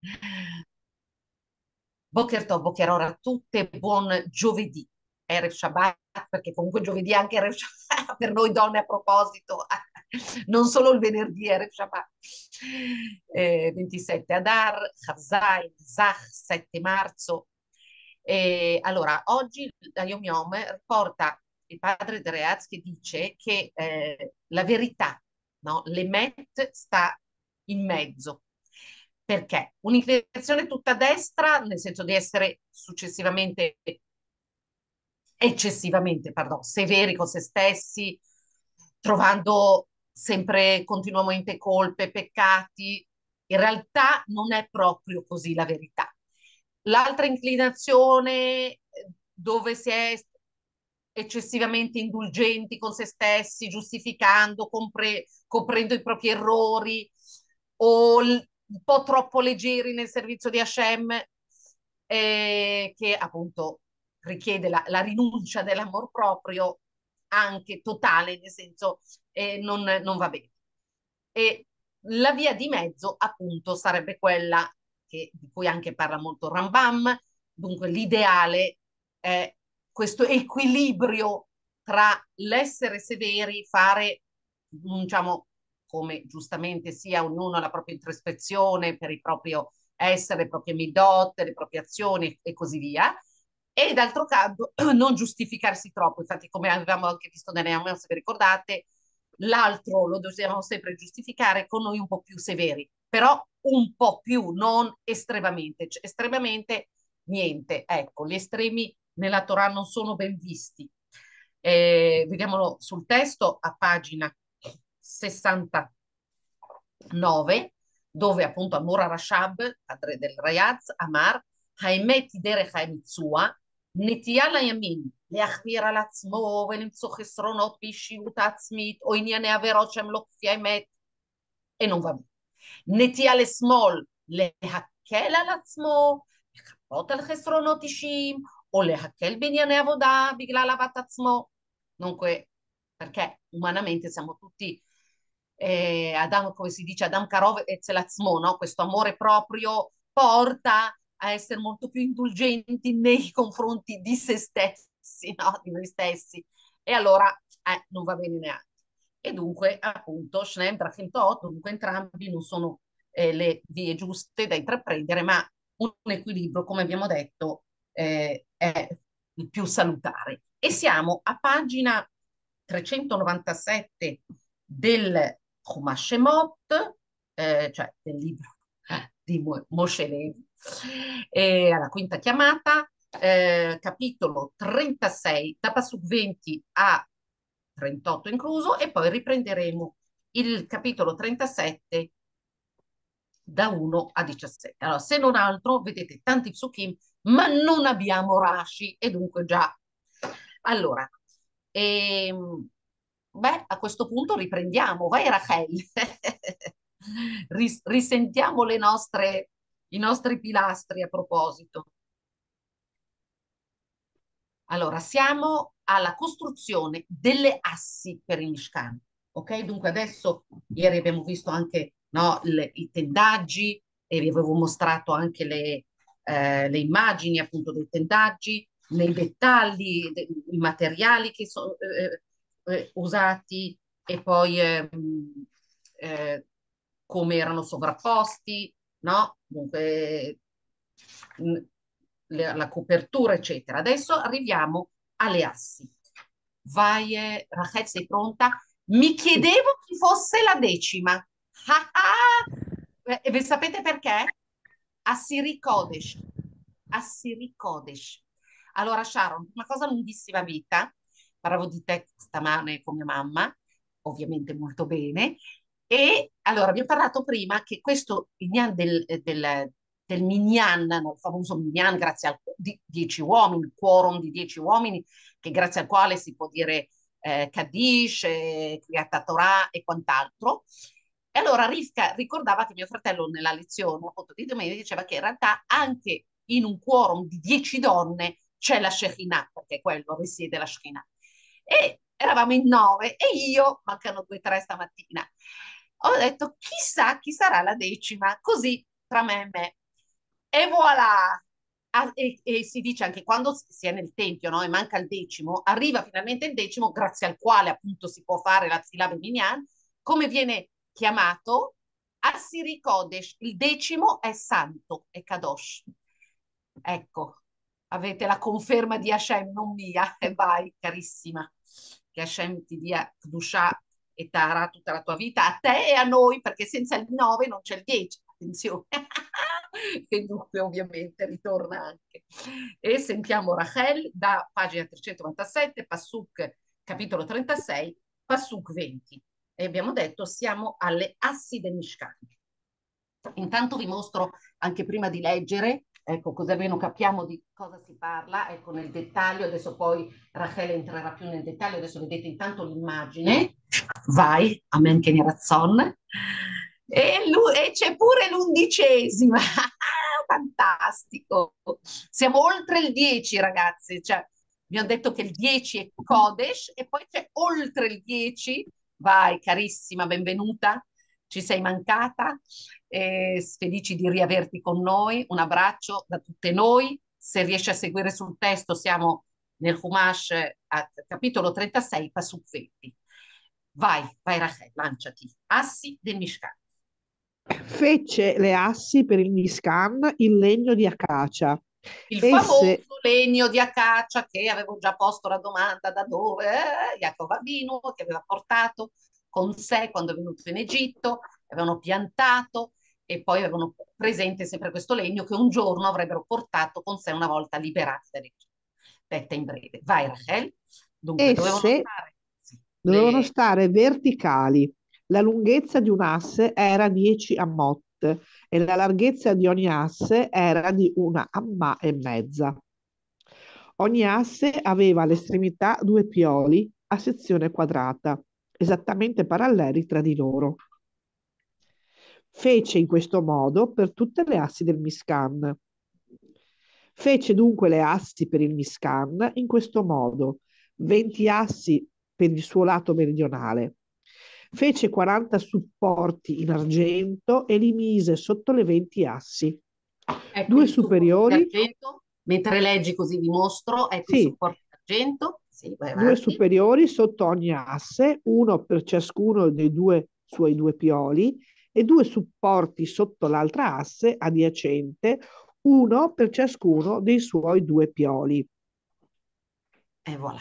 Boker Tov, Boker ora a tutte, buon giovedì, Erev Shabbat, perché comunque giovedì è anche Erev Shabbat, per noi donne a proposito, non solo il venerdì Erev Shabbat. 27 Adar, Chazai, Zach, 7 marzo. Allora, oggi la Yom Yom riporta il padre de Reaz che dice che la verità, no? L'emet sta in mezzo. Perché? Un'inclinazione tutta a destra, nel senso di essere successivamente, eccessivamente, pardon, severi con se stessi, trovando sempre continuamente colpe, peccati. In realtà non è proprio così la verità. L'altra inclinazione dove si è eccessivamente indulgenti con se stessi, giustificando, coprendo i propri errori o un po' troppo leggeri nel servizio di Hashem, che appunto richiede la rinuncia dell'amor proprio anche totale, nel senso non va bene. E la via di mezzo, appunto, sarebbe quella di cui anche parla molto Rambam, dunque l'ideale è questo equilibrio tra l'essere severi, fare, diciamo, come giustamente sia ognuno la propria introspezione per il proprio essere, le proprie midot, le proprie azioni e così via, e d'altro canto non giustificarsi troppo. Infatti, come avevamo anche visto nelle Amos, se vi ricordate, l'altro lo dobbiamo sempre giustificare con noi un po' più severi, però un po' più, non estremamente. Cioè, estremamente niente. Ecco, gli estremi nella Torah non sono ben visti. Vediamolo sul testo a pagina 69, dove appunto Amora Rashab, padre del Rayaz, Amar, האמת היא דרך המצווה, נטייה לימין להחמיר על עצמו ולמצוא חסרונות באישיות העצמית או ענייני עבירות שהם לא כפי האמת, אינו מביא. נטייה לשמאל להקל על עצמו, לחפות על חסרונות אישיים o להקל בענייני עבודה בגלל אהבת עצמו. Dunque, perché umanamente siamo tutti Adam, come si dice, Adam Karov e Zelazmo, no? Questo amore proprio porta a essere molto più indulgenti nei confronti di se stessi, no? Di noi stessi. E allora non va bene neanche. E dunque, appunto, Shneem Drachim Tot, dunque entrambi non sono le vie giuste da intraprendere, ma un equilibrio, come abbiamo detto, è il più salutare. E siamo a pagina 397 del Chumash Shemot, cioè del libro di Moshe Levi, alla quinta chiamata, capitolo 36, da Pasuk 20 a 38 incluso, e poi riprenderemo il capitolo 37 da 1 a 17. Allora, se non altro, vedete tanti psukim, ma non abbiamo Rashi, e dunque già. Allora, beh, a questo punto riprendiamo. Vai, Rachel. Risentiamo i nostri pilastri a proposito. Allora, siamo alla costruzione delle assi per il Mishkan. Ok? Dunque adesso, ieri abbiamo visto anche no, i tendaggi e vi avevo mostrato anche le immagini appunto dei tendaggi, nei dettagli, i materiali che sono usati e poi come erano sovrapposti, no? Dunque, la copertura, eccetera. Adesso arriviamo alle assi. Vai, Rachel, sei pronta? Mi chiedevo chi fosse la decima. Ah, ah! E sapete perché? Assiri Kodesh. Assiri Kodesh. Allora, Sharon, una cosa lunghissima vita. Parlavo di te stamane con mia mamma, ovviamente molto bene. E allora, vi ho parlato prima che questo Minyan del Minyan, no, il famoso Minyan, grazie al di 10 uomini, il quorum di 10 uomini, che grazie al quale si può dire Kaddish, Kriyat Torah e quant'altro. E allora Rivka ricordava che mio fratello nella lezione appunto di domenica diceva che in realtà anche in un quorum di 10 donne c'è la Shekinah, perché quello risiede la Shekinah. E eravamo in 9 e io, mancano 2 o 3 stamattina, ho detto chissà chi sarà la decima, così tra me e me. E voilà! E si dice anche quando si è nel tempio, no? E manca il decimo, arriva finalmente il decimo, grazie al quale appunto si può fare la Tfilah Minyan, come viene chiamato? Assiri Kodesh, il decimo è santo, è Kadosh. Ecco, avete la conferma di Hashem, non mia, e vai, carissima, che Hashem ti dia Kdusha e Tara tutta la tua vita, a te e a noi, perché senza il 9 non c'è il 10, attenzione. E dunque ovviamente ritorna anche. E sentiamo Rachel da pagina 397, Passuk capitolo 36, Passuk 20. E abbiamo detto siamo alle assi del Mishkan. Intanto vi mostro anche prima di leggere, ecco, così almeno capiamo di cosa si parla, ecco, nel dettaglio, adesso poi Rachele entrerà più nel dettaglio, adesso vedete intanto l'immagine, vai, Amen che Razzon, e c'è pure l'11ª, fantastico, siamo oltre il 10 ragazzi, cioè vi ho detto che il 10 è Kodesh e poi c'è oltre il 10, vai carissima, benvenuta, ci sei mancata, felici di riaverti con noi. Un abbraccio da tutte noi. Se riesci a seguire sul testo, siamo nel Humash, capitolo 36, Pasuk 20. Vai, vai Rachel, lanciati. Assi del Mishkan. Fece le assi per il Mishkan in legno di acacia. Il Esse, famoso legno di acacia che avevo già posto la domanda da dove Jacob Abino che aveva portato con sé quando è venuto in Egitto, avevano piantato e poi avevano presente sempre questo legno che un giorno avrebbero portato con sé una volta liberati dall'Egitto. Detta in breve. Vai Rachel. Dunque, dovevano esse stare sì, dovevano stare verticali. La lunghezza di un asse era 10 ammot e la larghezza di ogni asse era di una amma e mezza. Ogni asse aveva all'estremità due pioli a sezione quadrata, esattamente paralleli tra di loro. Fece in questo modo per tutte le assi del Miscan. Fece dunque le assi per il Miscan in questo modo: 20 assi per il suo lato meridionale. Fece 40 supporti in argento e li mise sotto le 20 assi. ecco Due i supporti superiori, d'argento. Mentre leggi così vi mostro, ecco i sì, supporti d'argento. Sì, vai due avanti. superiori sotto ogni asse, uno per ciascuno dei due suoi due pioli, e due supporti sotto l'altra asse adiacente, uno per ciascuno dei suoi due pioli. E voilà.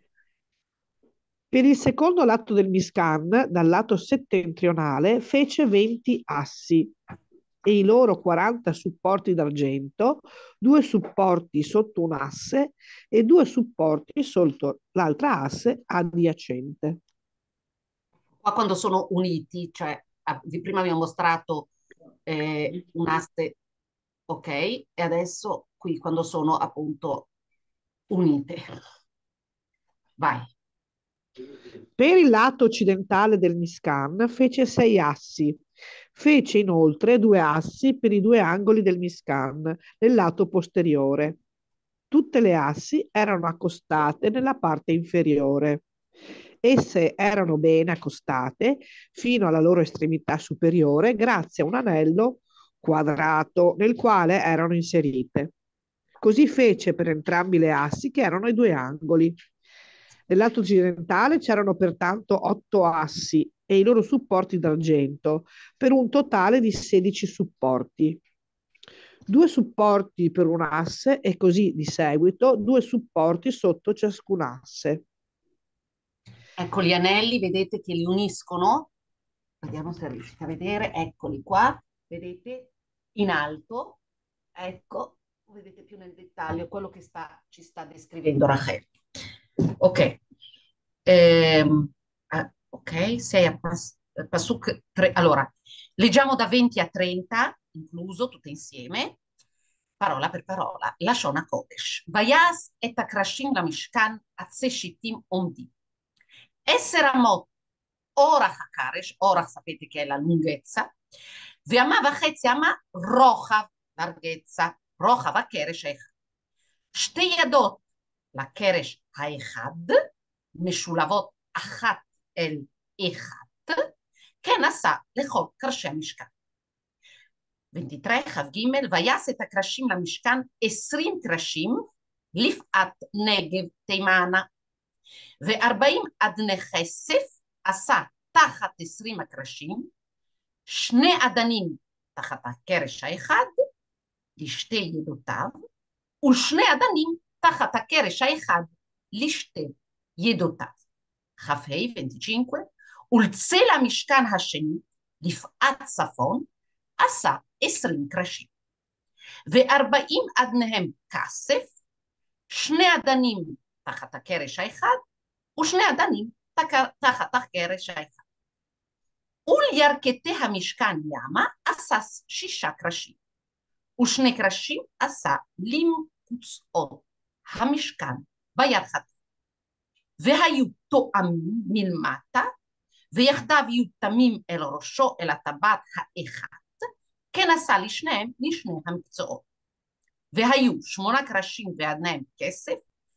Per il secondo lato del Miscan, dal lato settentrionale, fece 20 assi e i loro 40 supporti d'argento, due supporti sotto un asse e due supporti sotto l'altra asse adiacente. Qua quando sono uniti, cioè prima mi ho mostrato un asse, ok, e adesso qui quando sono appunto unite. Vai. Per il lato occidentale del Miscan fece 6 assi. Fece inoltre 2 assi per i due angoli del Miscan nel lato posteriore. Tutte le assi erano accostate nella parte inferiore. Esse erano bene accostate fino alla loro estremità superiore grazie a un anello quadrato nel quale erano inserite. Così fece per entrambi le assi che erano ai due angoli. Nel lato occidentale c'erano pertanto 8 assi e i loro supporti d'argento, per un totale di 16 supporti. Due supporti per un asse e così di seguito due supporti sotto ciascun asse. Ecco gli anelli, vedete che li uniscono. Vediamo se riuscite a vedere. Eccoli qua, vedete in alto. Ecco, vedete più nel dettaglio quello che ci sta descrivendo Rachel. Ok. Ok, 6 a Pasuk 3. Allora, leggiamo da 20 a 30, incluso tutte insieme, parola per parola. La Shona Kodesh. Vayas et akrashim la Mishkan atzeshitim omdim. Essere amot ora hakaresh, ora sapete che è la lunghezza, ve'ama vachetzi ama rocha, larghezza, rocha vakeresh echad. שתי ידות לקרש האחד, משולבות אחת אל אחת, כן עשה לכל קרשי המשכן. 23, כ"ג, ויעש את הקרשים למשכן 20 קרשים, לפאת נגב תימנה, ו40 אדני כסף עשה תחת 20 הקרשים, 2 אדנים תחת הקרש האחד, לשתי ידותיו, ושני אדנים תחת הקרש האחד, לשתי ידותיו. כ"ה 25, ולצל המשכן השני, לפאת צפון, עשה 20 קרשים, ו40 אדניהם כסף, 2 אדנים תחת הקרש האחד, ושני אדנים תחת הקרש האחד. ולירכתי המשכן ימה עשה 6 קרשים, ושני קרשים עשה למקוצות המשכן בירכתי. והיו תואמים מלמטה, ויחדיו יהיו תמים אל ראשו אל הטבעת האחד, כן עשה לשניהם לשני המקצועות. והיו 8 קרשים ואדניהם כסף,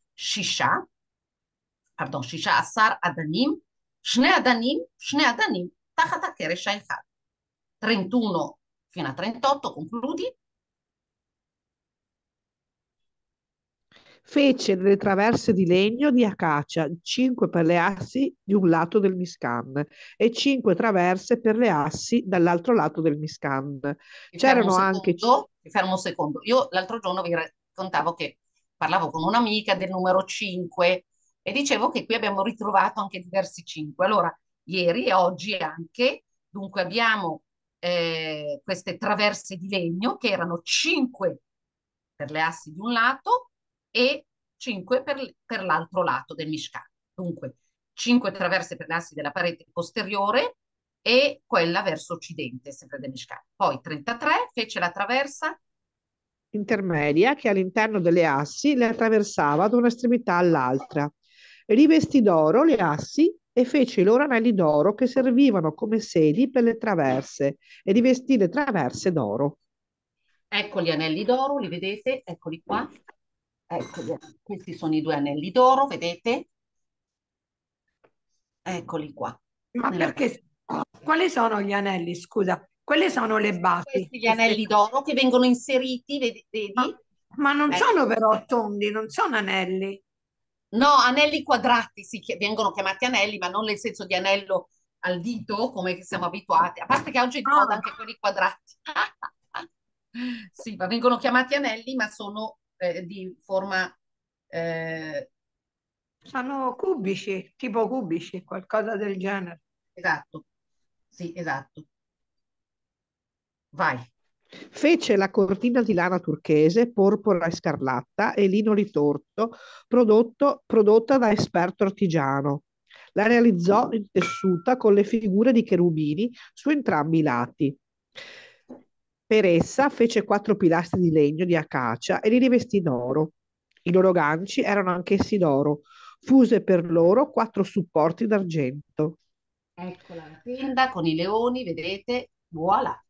16 אדנים, 2 אדנים תחת הקרש האחד. 31 fino a 38, concludi. Fece delle traverse di legno di acacia, 5 per le assi di un lato del Miscan e 5 traverse per le assi dall'altro lato del Miscan. C'erano anche... Mi fermo un secondo. Io l'altro giorno vi raccontavo che parlavo con un'amica del numero 5 e dicevo che qui abbiamo ritrovato anche diversi 5. Allora, ieri e oggi anche, dunque abbiamo queste traverse di legno che erano 5 per le assi di un lato e 5 per l'altro lato del Mishkan. Dunque, 5 traverse per le assi della parete posteriore e quella verso occidente, sempre del Mishkan. Poi 33 fece la traversa intermedia che all'interno delle assi le attraversava da un'estremità all'altra. Rivestì d'oro le assi e fece i loro anelli d'oro che servivano come sedi per le traverse e rivestì le traverse d'oro. Ecco gli anelli d'oro, li vedete? Eccoli qua. Questi sono i 2 anelli d'oro, vedete? Eccoli qua. Ma perché? Quali sono gli anelli? Scusa, quelle sono le basi. Questi gli anelli d'oro che vengono inseriti, vedi? Ma non sono però tondi, non sono anelli. No, anelli quadrati vengono chiamati anelli, ma non nel senso di anello al dito come siamo abituati. A parte che oggi è di moda anche quelli quadrati. Sì, ma vengono chiamati anelli, ma sono di forma... Sono cubici, tipo cubici, qualcosa del genere. Esatto, sì, esatto. Vai. Fece la cortina di lana turchese, porpora e scarlatta e lino ritorto, prodotta da esperto artigiano. La realizzò in tessuta con le figure di cherubini su entrambi i lati. Per essa fece 4 pilastri di legno di acacia e li rivestì d'oro. I loro ganci erano anch'essi d'oro, fuse per loro 4 supporti d'argento. Ecco la tenda con i leoni, vedete? Voilà.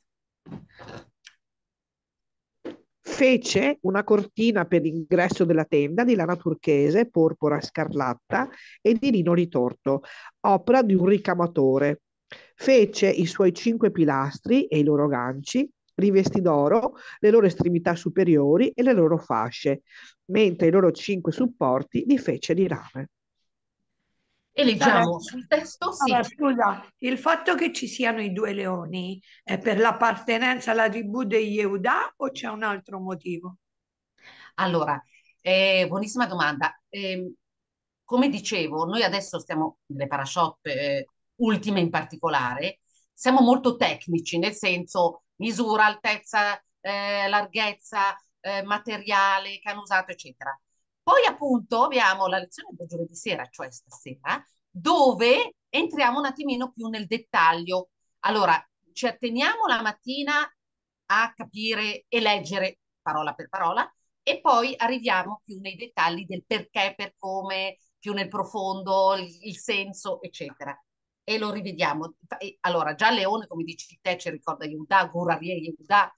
Fece una cortina per l'ingresso della tenda di lana turchese, porpora e scarlatta e di lino ritorto, opera di un ricamatore. Fece i suoi 5 pilastri e i loro ganci, rivestì d'oro le loro estremità superiori e le loro fasce, mentre i loro 5 supporti li fece di rame. E leggiamo sul testo, sì. Allora, scusa, il fatto che ci siano i 2 leoni è per l'appartenenza alla tribù degli Yehuda o c'è un altro motivo? Allora, buonissima domanda. Come dicevo, noi adesso stiamo nelle parashot ultime in particolare, siamo molto tecnici, nel senso misura, altezza, larghezza, materiale che hanno usato, eccetera. Poi appunto abbiamo la lezione del giovedì sera, cioè stasera, dove entriamo un attimino più nel dettaglio. Allora, ci atteniamo la mattina a capire e leggere parola per parola e poi arriviamo più nei dettagli del perché, per come, più nel profondo, il senso, eccetera. E lo rivediamo. Allora, già Leone, come dici te, ci ricorda Yehuda, Gurarie Yehuda,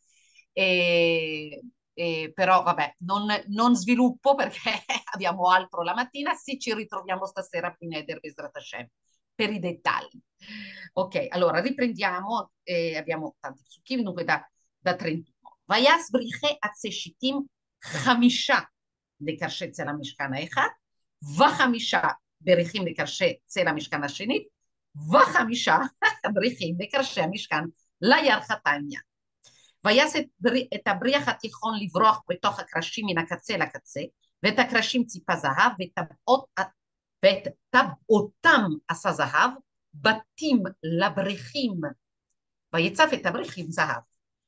però vabbè, non sviluppo perché abbiamo altro la mattina, sì, ci ritroviamo stasera a Pineder Besrat Hashem per i dettagli. Ok, allora riprendiamo, abbiamo tanti psukim, dunque da 31. Vayas briche atzeshitim chamisha לקרשי צל המשכן האחד, וחמישה בריחים לקרשי צל המשכן השני, וחמישה בריחים לקרשי המשכן לירכתניה. ויעש את הבריח התיכון לברוח בתוך הקרשים מן הקצה לקצה, ואת הקרשים ציפה זהב, ואת טבעותם עשה זהב, בתים לבריחים, ויצף את הבריחים זהב.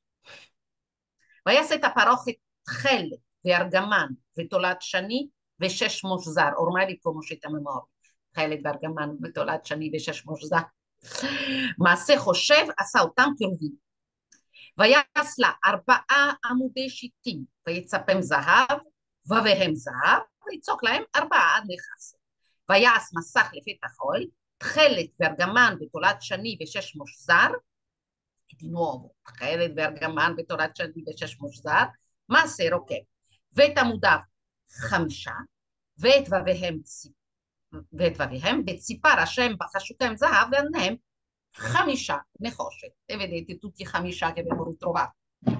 ויעש את הפרוכת תכלת וארגמן ותולעת שני ושש מושזר, ormai li conoscete a memoria, תכלת וארגמן ותולעת שני ושש מושזר. מעשה חושב עשה אותם קרובים. ויעש לה 4 עמודי שיטים, ויצפם זהב, ובהם זהב, ויצוק להם 4 נכס. ויעש מסך לפתח אוהל, תכלת וארגמן ותולעת שני ושש מושזר, di nuovo, תכלת וארגמן ותולעת שני ושש מושזר, מעשה רוקם. ואת עמודיו 5, ואת וביהם בציפר השם בחשוקם זהב, ועליהם 5 נחושת. E vedete tutti i 5 che abbiamo ritrovato.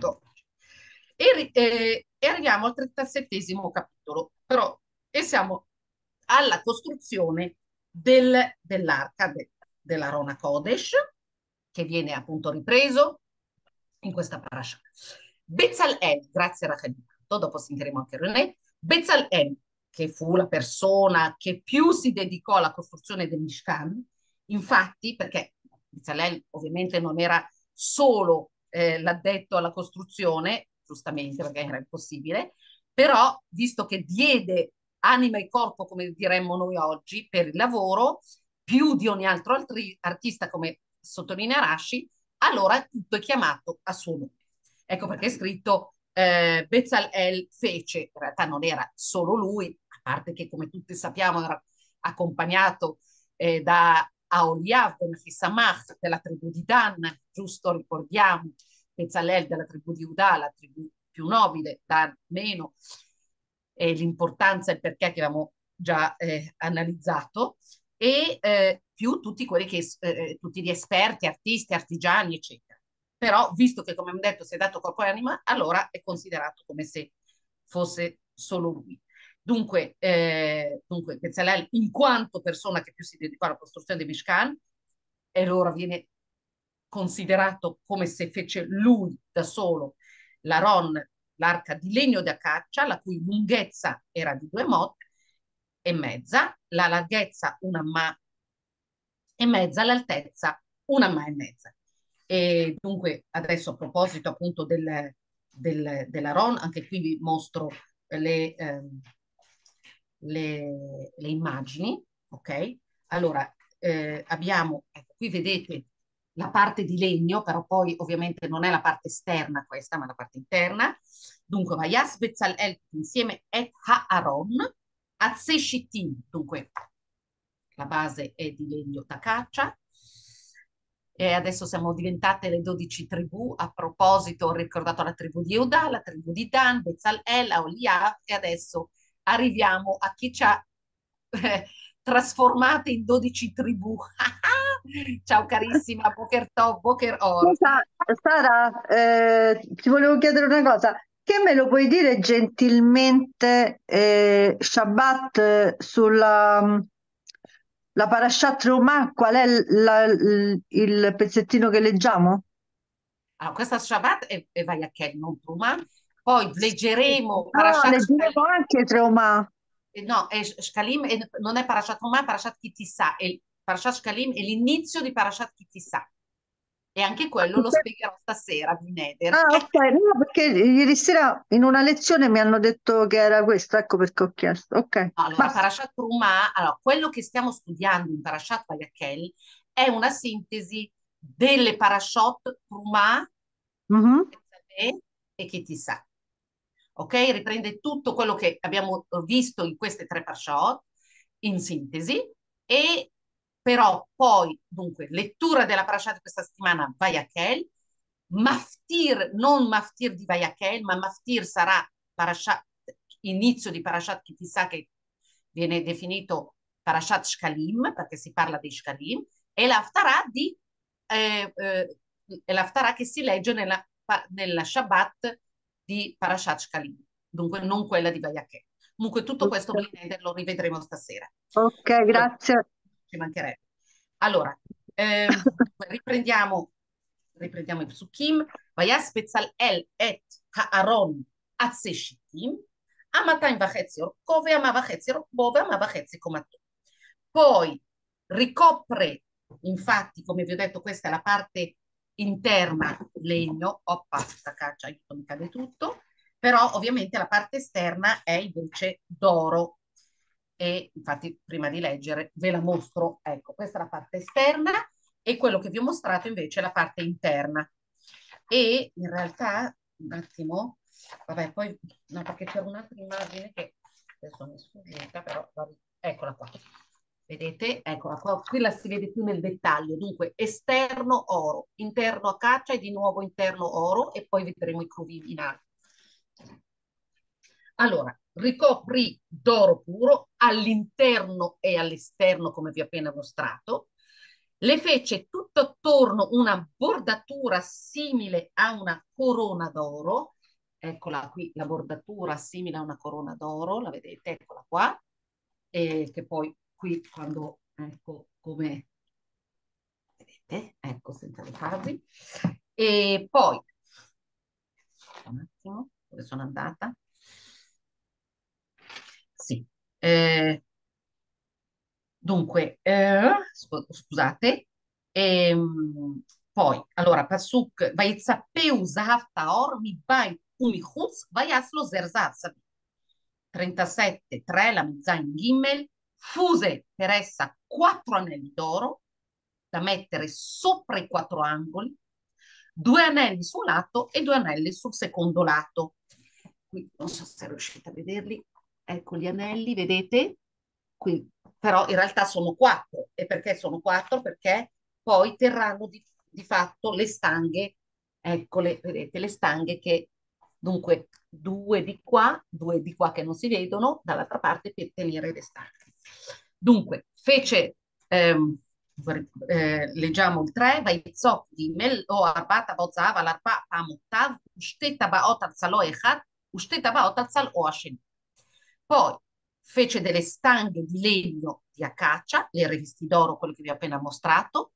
Arriviamo al 37esimo capitolo, però, e siamo alla costruzione dell'arca della Rona Kodesh, che viene appunto ripreso in questa parasha. Bezalel, grazie a Rachel, dopo sentiremo anche René, Bezalel, che fu la persona che più si dedicò alla costruzione del Mishkan, infatti, perché Bezalel ovviamente non era solo l'addetto alla costruzione, giustamente perché era impossibile, però visto che diede anima e corpo, come diremmo noi oggi, per il lavoro, più di ogni altro artista, come sottolinea Rashi, allora tutto è chiamato a suo nome. Ecco perché è scritto Bezalel fece, in realtà non era solo lui, a parte che come tutti sappiamo era accompagnato da Aholiav ben Ahisamach della tribù di Dan, giusto ricordiamo, Bezalel della tribù di Udà, la tribù più nobile, Dan meno, l'importanza e il perché che avevamo già analizzato, e più tutti quelli che tutti gli esperti, artisti, artigiani, eccetera. Però, visto che, come abbiamo detto, si è dato corpo e anima, allora è considerato come se fosse solo lui. Dunque Bezalel, in quanto persona che più si dedicò alla costruzione di Mishkan, e allora viene considerato come se fece lui da solo l'Aron, l'arca di legno di acaccia, la cui lunghezza era di 2 mot e mezza, la larghezza 1 ma e mezza, l'altezza 1 ma e mezza. E dunque adesso a proposito appunto dell'Aron, anche qui vi mostro le immagini, ok? Allora abbiamo, ecco, qui vedete la parte di legno, però poi ovviamente non è la parte esterna questa, ma la parte interna. Dunque, Vayas Bezalel insieme et Haaron, Atzeshitim, dunque la base è di legno d'acaccia. E adesso siamo diventate le 12 tribù. A proposito, ho ricordato la tribù di Euda, la tribù di Dan, Bezalel, Aholiav, e adesso arriviamo a chi ci ha trasformate in 12 tribù. Ciao carissima, Boker Tov, Boker Or. Scusa, Sara, ti volevo chiedere una cosa. Che me lo puoi dire gentilmente, Shabbat, sulla la Parashat Reumah, qual è il pezzettino che leggiamo? Allora, questa Shabbat è Vayakhel, non Trumah. Poi leggeremo No, Parashat leggeremo anche Reumah. no, è Shkalim, non è Parashat Trumah, è Parashat Kitissa. Parashat Shkalim è l'inizio di Parashat Kitissa. E anche quello lo spiegherò stasera di Neder. Ah, ok, no, perché ieri sera in una lezione mi hanno detto che era questo, ecco perché ho chiesto. Ok, Allora, basta. Parashat Trumah, allora, quello che stiamo studiando in Parashat Vayakhel è una sintesi delle Parashot Trumah Mhm. e Kitissa. Ok? Riprende tutto quello che abbiamo visto in queste 3 Parashot in sintesi, e però poi, dunque, lettura della Parashat di questa settimana, Vayakhel, Maftir, non Maftir di Vayakhel, ma Maftir sarà Parashat, inizio di Parashat Kitissa, che viene definito Parashat Shkalim, perché si parla di Shkalim, e l'Haftarah l'Haftarah che si legge nella Shabbat di Parashat Shkalim, dunque non quella di Vayakè. Comunque tutto questo Blinded lo rivedremo stasera. Ok, Poi, grazie. ci mancherebbe. Allora, riprendiamo i psukim. Vayas Bezalel et Haaron atse shittim, amatain vachezzi orko ve'ama vachezzi rokbo ve'ama vachezzi comatto. Poi ricopre, infatti, come vi ho detto, questa è la parte interna, legno, oppa, sta caccia, aiuto, mi cade tutto, però ovviamente la parte esterna è invece d'oro. E infatti prima di leggere ve la mostro, ecco, questa è la parte esterna e quello che vi ho mostrato invece è la parte interna. E in realtà, un attimo, vabbè, poi, no, perché c'era un'altra immagine che adesso mi è sfuggita, però, vabbè, eccola qua. Vedete? Eccola qua, qui la si vede più nel dettaglio. Dunque, esterno oro, interno a caccia e di nuovo interno oro e poi vedremo i cruvini in alto. Allora, ricopri d'oro puro all'interno e all'esterno, come vi ho appena mostrato. Le fece tutto attorno una bordatura simile a una corona d'oro. Eccola qui, la bordatura simile a una corona d'oro, la vedete? Eccola qua. E che poi qui quando, ecco come, vedete? Ecco, senza ritardi. E poi, un attimo, dove sono andata? Sì. Dunque, scusate, poi, allora, Pasuk, Vaitzapeu Zahav Taor, mi bai umichutz, Vaiaslo Zerzav, 37, 3, la Mizzain Gimel, fuse per essa 4 anelli d'oro da mettere sopra i 4 angoli, 2 anelli su un lato e 2 anelli sul secondo lato. Qui non so se riuscite a vederli, ecco gli anelli, vedete? Qui, però in realtà sono 4. E perché sono 4? Perché poi terranno di fatto le stanghe, eccole, vedete, le stanghe che, dunque, 2 di qua che non si vedono, dall'altra parte per tenere le stanghe. Dunque, fece, leggiamo il 3, ויצוק ג' או 4 טבעות זהב על 4 אמותיו ושתי טבעות על צלו אחד ושתי טבעות על צלעו השני. Poi fece delle stanghe di legno di acacia, le rivestì d'oro, quello che vi ho appena mostrato,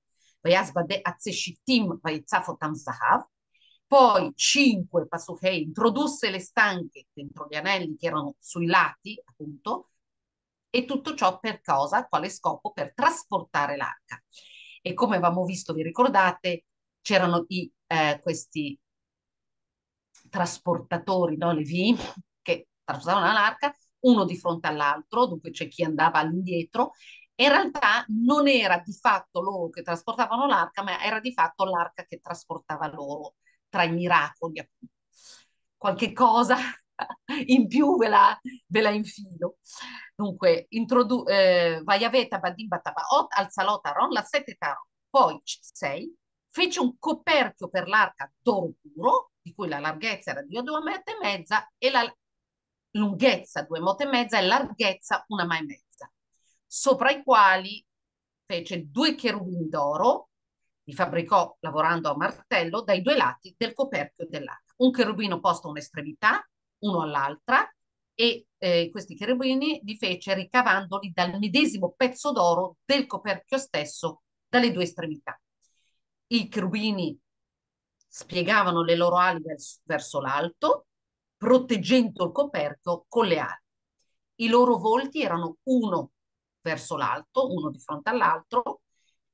poi 5 Pasuchei introdusse le stanghe dentro gli anelli che erano sui lati, appunto, e tutto ciò per cosa? Quale scopo? Per trasportare l'arca. E come avevamo visto, vi ricordate, c'erano questi trasportatori, no? Le V, che trasportavano l'arca, uno di fronte all'altro, dunque c'è chi andava all'indietro, e in realtà non era di fatto loro che trasportavano l'arca, ma era di fatto l'arca che trasportava loro, tra i miracoli, appunto. Qualche cosa in più ve la infilo. Dunque, Vaiaveta Badim Batabaot, al Salot Aron, la 7 Taron. Poi 6, fece un coperchio per l'arca d'oro puro, di cui la larghezza era di 2,5 metri e la lunghezza 2,5 metri e larghezza 1,5 metri, sopra i quali fece 2 cherubini d'oro, li fabbricò lavorando a martello dai 2 lati del coperchio dell'arca. Un cherubino posto a un'estremità, uno all'altra, e questi cherubini li fece ricavandoli dal medesimo pezzo d'oro del coperchio stesso dalle 2 estremità. I cherubini spiegavano le loro ali verso l'alto, proteggendo il coperchio con le ali. I loro volti erano uno verso l'alto, uno di fronte all'altro,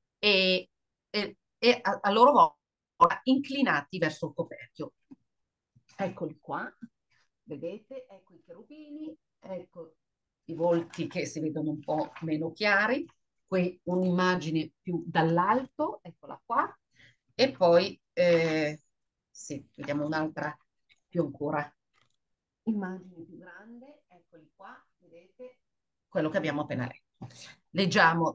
e a loro volta inclinati verso il coperchio. Eccoli qua, vedete? Ecco i cherubini, ecco i volti che si vedono un po' meno chiari. Qui un'immagine più dall'alto, eccola qua. E poi, sì, vediamo un'altra più ancora. Immagine più grande, eccoli qua, vedete quello che abbiamo appena letto. Leggiamo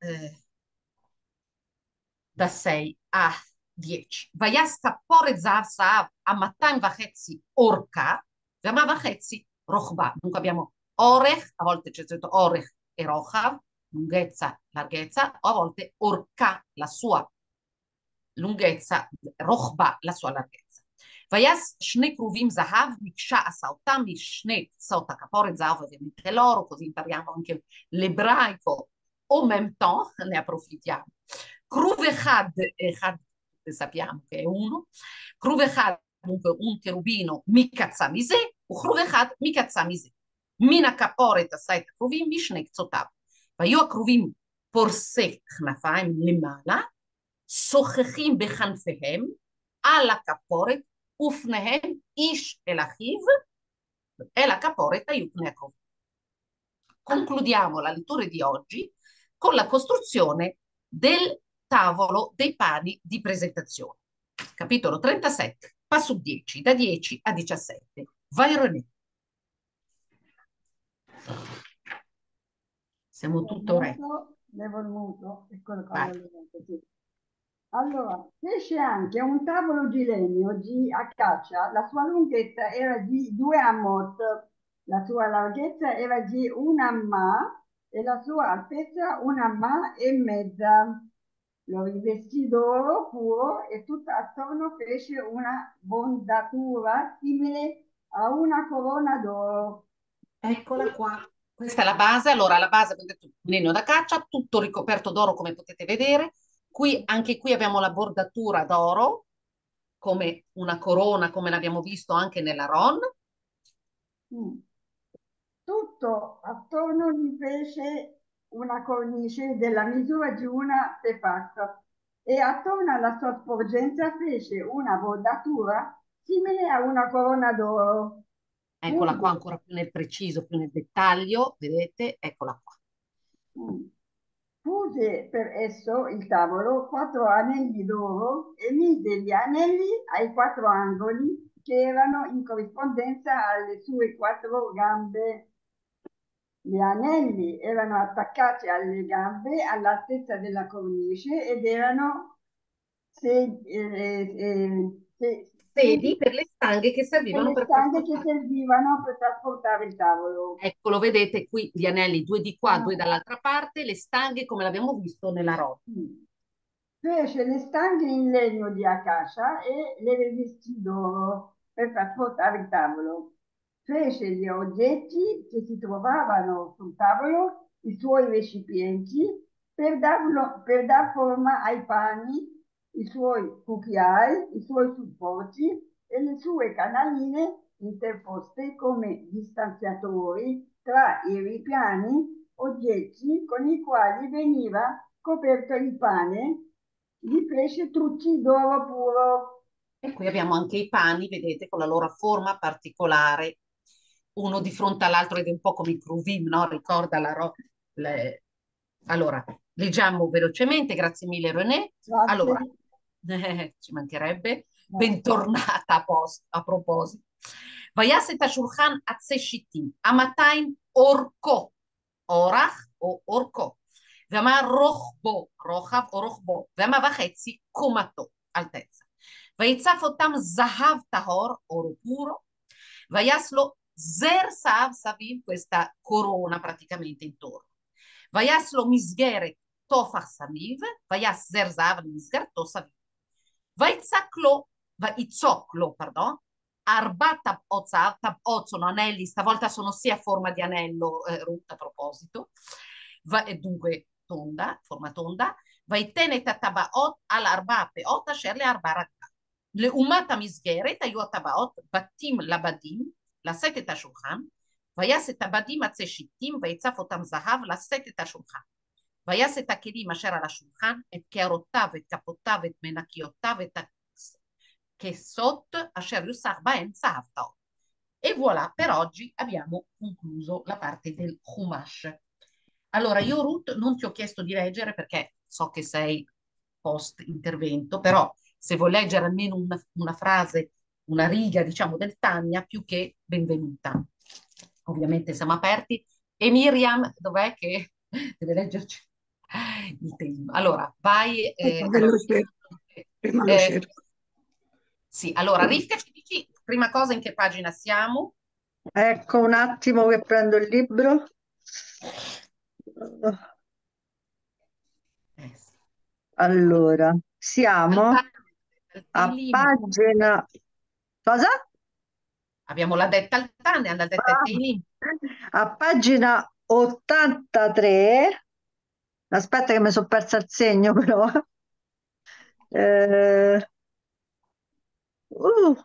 da 6 a 10. Vayasta porezar saav a 2.5 orca, v'ama vachezzi rochba. Dunque abbiamo orech, a volte c'è scritto orech e rochav, lunghezza, larghezza, o a volte orca, la sua lunghezza, rochba, la sua larghezza. Vayas shne kruvim zahav, miksha asautam, mishne sota capore zahav, ovviamente l'oro, così impariamo anche l'ebraico o même temps, ne approfittiamo. Kruv echad, sappiamo che è uno, kruv echad, dunque un cherubino, mikazza mise, u kruv echad, mikazza mise. Mina capore tasait kruvim, mishne kzotav. והיו הקרובים פורסי כנפיים למעלה, שוחחים בכנפיהם על הכפורת, ופניהם איש אל אחיו, אל הכפורת היו פני הקרובים. Concludiamo la lettura di oggi con la costruzione del tavolo dei pani di presentazione. Capitolo 37, passo 10, da 10 a 17. Vai René. Siamo tutto re. Levo il muto, eccolo qua. Vai. Sì. Allora, fece anche un tavolo di legno di acacia, la sua lunghezza era di 2 ammot, la sua larghezza era di 1 amma e la sua altezza 1 amma e mezza. Lo rivestì d'oro puro e tutto attorno fece una bondatura simile a una corona d'oro. Eccola qua. Questa è la base. Allora, la base, abbiamo detto, legno da caccia, tutto ricoperto d'oro, come potete vedere. Qui, anche qui abbiamo la bordatura d'oro, come una corona, come l'abbiamo visto anche nella Ron. Mm. Tutto attorno gli fece una cornice della misura di una tefak e attorno alla sua sporgenza fece una bordatura simile a una corona d'oro. Eccola qua ancora più nel preciso, più nel dettaglio, vedete? Eccola qua. Fuse per esso il tavolo 4 anelli d'oro e mise gli anelli ai 4 angoli che erano in corrispondenza alle sue 4 gambe. Gli anelli erano attaccati alle gambe all'altezza della cornice ed erano Sedi per le stanghe che servivano per servivano per trasportare il tavolo. Eccolo, vedete qui gli anelli, 2 di qua, 2 dall'altra parte, le stanghe come l'abbiamo visto nella roba. Fece le stanghe in legno di acacia e le rivestì d'oro per trasportare il tavolo. Fece gli oggetti che si trovavano sul tavolo, i suoi recipienti, per dar forma ai pani, i suoi cucchiai, i suoi supporti e le sue canaline interposte come distanziatori tra i ripiani, oggetti con i quali veniva coperto il pane, gli fece tutti d'oro puro. E qui abbiamo anche i pani, vedete, con la loro forma particolare, uno di fronte all'altro ed è un po' come i cruvim, no? Ricorda Allora, leggiamo velocemente, grazie mille René. Grazie. Allora, ci mancherebbe. Bentornata a proposito. Vayaset השולחן עצי שיטים, 200 אורכו, אורך או אורכו, ומה רוחבו, רוחב או רוחבו, ומה וחצי קומתו, altezza. ויצף אותם זהב טהור, oro puro, ויעש לו זר סב סביב, questa corona praticamente intorno. ויעש לו מסגרת טופח סביב, ויעש זר זהב למסגרתו סביב. ויצוק לו, pardon, arba tabot, tabot sono anelli, stavolta sono sia a forma di anello, a proposito, dunque tonda, forma tonda, ויתן את הטבעות על 4 פאות אשר ל4 רגליו. לעומת המסגרת היו הטבעות בתים לבדים, לשאת את השולחן, ויעש את הבדים עצי שיטים ויצף אותם זהב לשאת את השולחן. ויעש את הכלים אשר על השולחן, את קערותיו, את כפותיו, את מנקיותיו, את הכסות אשר יוסח בהם זהב טהור. E voilà, per oggi abbiamo concluso la parte del Chumash. Allora, io Ruth non ti ho chiesto di leggere perché so che sei post intervento, però se vuoi leggere almeno una frase, una riga, diciamo, del Tanya, più che benvenuta. Ovviamente siamo aperti. E Miriam, dov'è che deve leggerci il tema? Allora, vai. Sì, allora, Rivka, ci dici prima cosa in che pagina siamo? Ecco un attimo che prendo il libro. Allora, siamo a pagina Cosa? Abbiamo la detta al Tanya, la detta al Ah, Teilim. a pagina 83, aspetta che mi sono persa il segno però. Eh, uh,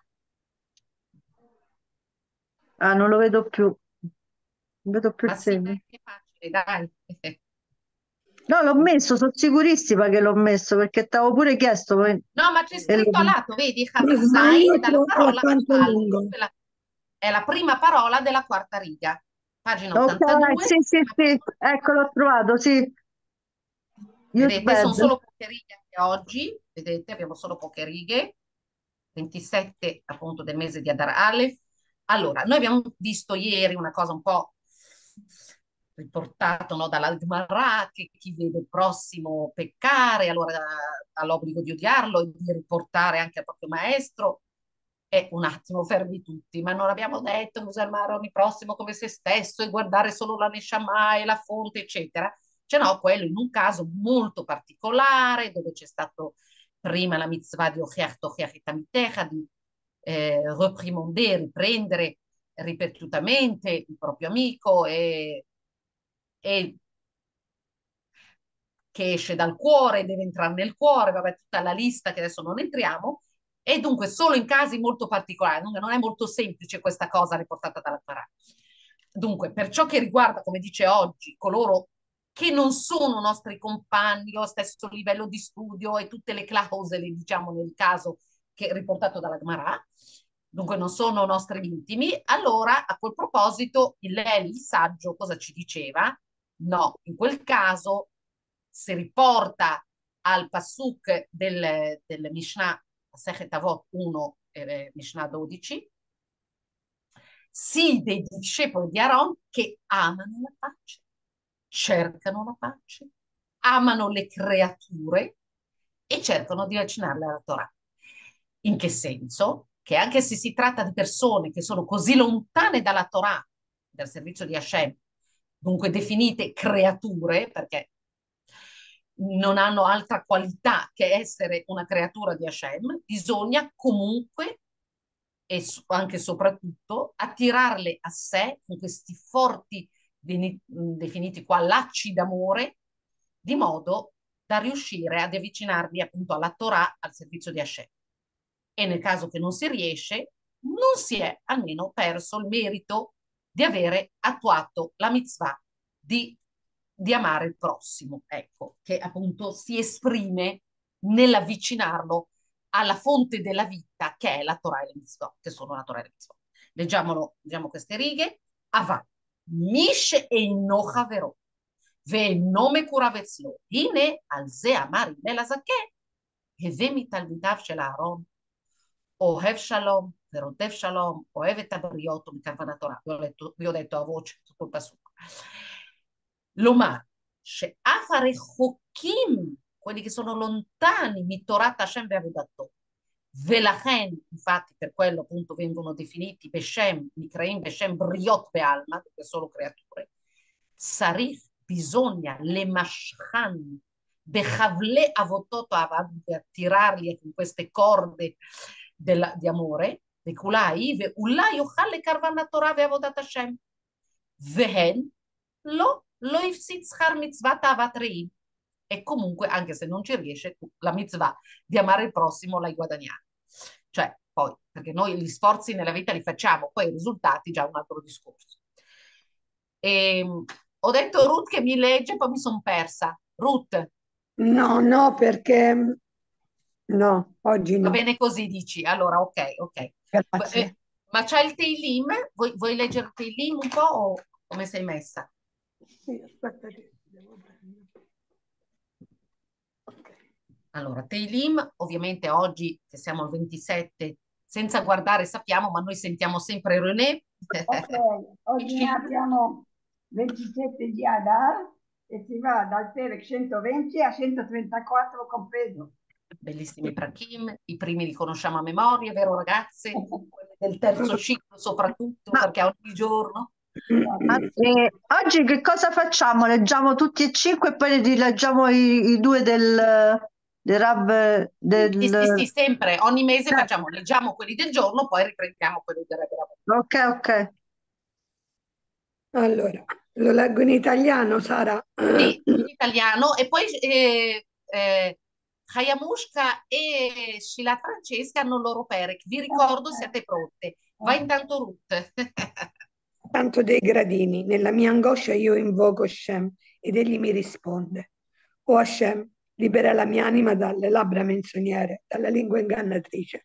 non lo vedo più, non vedo più Ma il sì, segno. dai, che facile, dai. No, l'ho messo, sono sicurissima che l'ho messo perché ti avevo pure chiesto. No, ma c'è E scritto a lato, vedi, Ma io Hafzai, è dalla parola quanto Hafal, lungo? è la prima parola della quarta riga. Pagina Ok, 82, sì, sì, prima sì, parola. ecco, l'ho trovato, sì. Youth Vedete, sono bed. solo poche righe anche oggi, vedete, abbiamo solo poche righe, 27 appunto del mese di Adar Aleph. Allora, noi abbiamo visto ieri una cosa un po' riportato, no, dalla Gemara, che chi vede il prossimo peccare, allora ha l'obbligo di odiarlo e di riportare anche al proprio maestro. E un attimo, fermi tutti, ma non abbiamo detto che osare ogni prossimo come se stesso e guardare solo la Neshama e la fonte, eccetera. Cioè no, quello in un caso molto particolare, dove c'è stato prima la mitzvah di Ochiach Tochiach et Amitecha, di reprimandere, riprendere ripetutamente il proprio amico e che esce dal cuore, deve entrare nel cuore, vabbè, tutta la lista che adesso non entriamo, e dunque solo in casi molto particolari, non è molto semplice questa cosa riportata dalla Torah. Dunque, per ciò che riguarda, come dice oggi, coloro che non sono nostri compagni o stesso livello di studio e tutte le clausole, diciamo, nel caso che è riportato dalla Gemara, dunque non sono nostri intimi, allora a quel proposito il saggio cosa ci diceva? No, in quel caso si riporta al Pasuk del Mishnah Sechet Avot 1 e Mishnah 12, sì dei discepoli di Aaron che amano la pace, cercano la pace, amano le creature e cercano di avvicinarle alla Torah. In che senso? Che anche se si tratta di persone che sono così lontane dalla Torah, dal servizio di Hashem, dunque definite creature, perché non hanno altra qualità che essere una creatura di Hashem, bisogna comunque e anche e soprattutto attirarle a sé con questi forti, definiti qua lacci d'amore, di modo da riuscire ad avvicinarli appunto alla Torah, al servizio di Hashem. E nel caso che non si riesce, non si è almeno perso il merito di avere attuato la mitzvah di amare il prossimo, ecco, che appunto si esprime nell'avvicinarlo alla fonte della vita che è la Torah e le mitzvot, che sono la Torah e le mitzvot. Leggiamo queste righe. Ava, mish אינו חברו, ואינו מקורב אצלו. הנה, על זה אמר הלל הזקן, הווה מתלמידיו של אהרון, אוהב שלום ורודף שלום, אוהב את הבריות ומכוון התורה. Vi ho detto a voce tutto il passaggio. לומר, שאף הרחוקים, quelli che sono lontani, מתורת השם ועבודתו, ולכן, infatti, per quello appunto vengono definiti Beshem, Micraim, Beshem, Briot Bealma, perché sono creature. Sarif, bisogna, le mashchan, Bechavle Avotot Avad, per attirarli con queste corde di amore, Bekulai, Veulai, Yochal, Karvan Torah, Veavodat Hashem. Vehen, lo ifsit schar mitzvah avat reim. E comunque, anche se non ci riesce, la mitzvah di amare il prossimo l'hai guadagnata. Cioè, poi, perché noi gli sforzi nella vita li facciamo, poi i risultati già un altro discorso. E, ho detto Ruth che mi legge, poi mi sono persa. Ruth, No, no, perché no, oggi va no. bene così, dici. Allora, ok, ok. Grazie. Ma c'hai il Teilim? Vuoi leggere il Teilim un po' o come sei messa? Sì, aspetta che devo prendere. Ok. Allora, Teilim, ovviamente oggi, che siamo al 27, senza guardare sappiamo, ma noi sentiamo sempre René. Ok, oggi ne Dici, abbiamo 27 di Adar e si va dal Perek 120 a 134 compreso. bellissimi Prakim, i primi li conosciamo a memoria, vero ragazze? Quelli del terzo ciclo soprattutto, Ma, perché ogni giorno. oggi che cosa facciamo? Leggiamo tutti e cinque e poi rileggiamo i due del del Rab Sì, sempre, ogni mese leggiamo quelli del giorno, poi riprendiamo quelli del Rebbe. Ok, ok. Allora, lo leggo in italiano, Sara. Sì, in italiano. E poi Hayamushka e Sheila Francesca hanno il loro perek. Vi ricordo, siate pronte. Vai intanto Ruth. Tanto dei gradini, nella mia angoscia io invoco Hashem ed egli mi risponde. O Hashem, libera la mia anima dalle labbra menzognere, dalla lingua ingannatrice.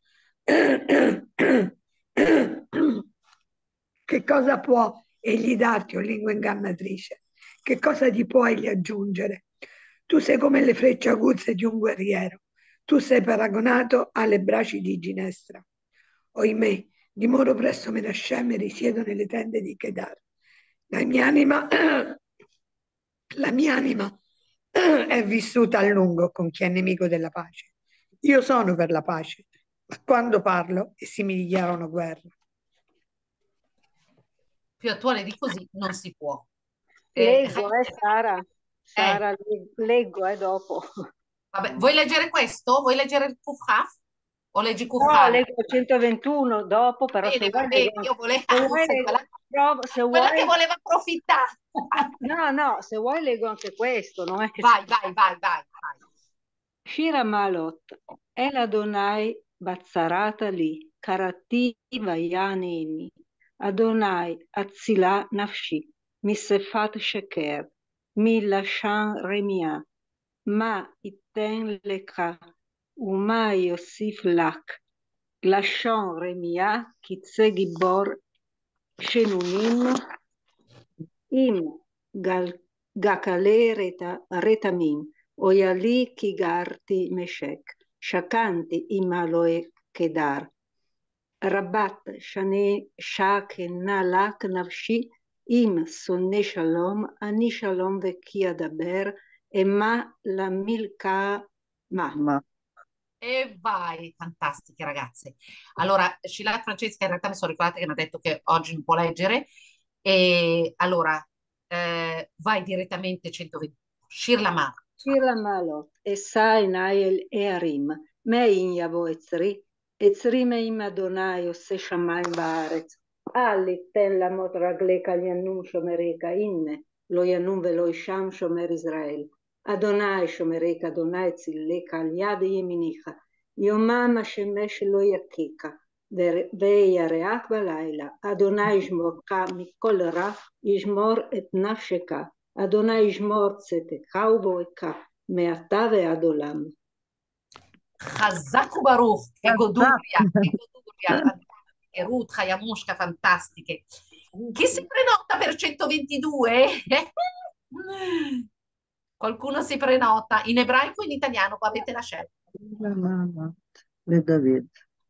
Che cosa può egli darti, o lingua ingannatrice? Che cosa ti può egli aggiungere? Tu sei come le frecce aguzze di un guerriero. Tu sei paragonato alle braci di Ginestra. Oimè, dimoro presso Menashem e risiedo nelle tende di Kedar. La mia anima, la mia anima è vissuta a lungo con chi è nemico della pace. Io sono per la pace, ma quando parlo essi mi dichiarano guerra. Più attuale di così non si può. Leggo, Sara. Eh, Sara, leggo, dopo. vabbè, vuoi leggere questo? Vuoi leggere il Kufhaf? O leggi No, Kufhaf? leggo 121 dopo, però se Bene, va vuoi bene, leggo, io volevo, se vuoi, sei quella, se quella che vuoi, voleva approfittare. no, se vuoi leggo anche questo, non è che Vai, vai, vai, vai, vai. Shira Malot, El Adonai Bazzarata li, Karati Vayanini, Adonai Atzila Nafshi, Misefat Sheker, Milashan Remia, Ma Itten Leka, Uma Yosif Lak, Lashon Remia, Kitze Gibor Shenunim, Im Gakale Retamim, Oyali Kigarti Meshek, Shakanti Imaloe Kedar, Rabat Shane Shakenalak Navshi, Im Sonne Shalom, Ani Shalom Vekia Daber, e Ma la Milka Ma. E vai, fantastiche ragazze. Allora, Sheila Francesca in realtà mi sono ricordata che mi ha detto che oggi non può leggere. E allora, vai direttamente 120. Shirla Mar. Shira Malot, Esai Nael Earim, Mein Yavo Etzri Meim Adonai Ose Shamayim Baaretz, Ali ten la mot ragleka Yanum Shomereka Inne, Lo Yanum velo Isham Shomer Israel, Adonai Shomereka Adonai Tzilleka al Yad Yeminicha, Yomam Shemesh Lo Yakika, Veyareach Balaila, Adonai Shmorka Mikol Ra, Yishmor et Nafsheka, Adonai Ishmor Tzeteka Uboeka, Me'ata ve'ad olam. Chazak Baruch, che goduria, fantastiche, Ruth, Hayamushka, fantastiche. Chi si prenota per 122? Qualcuno si prenota in ebraico e in italiano, avete la scelta. Le David.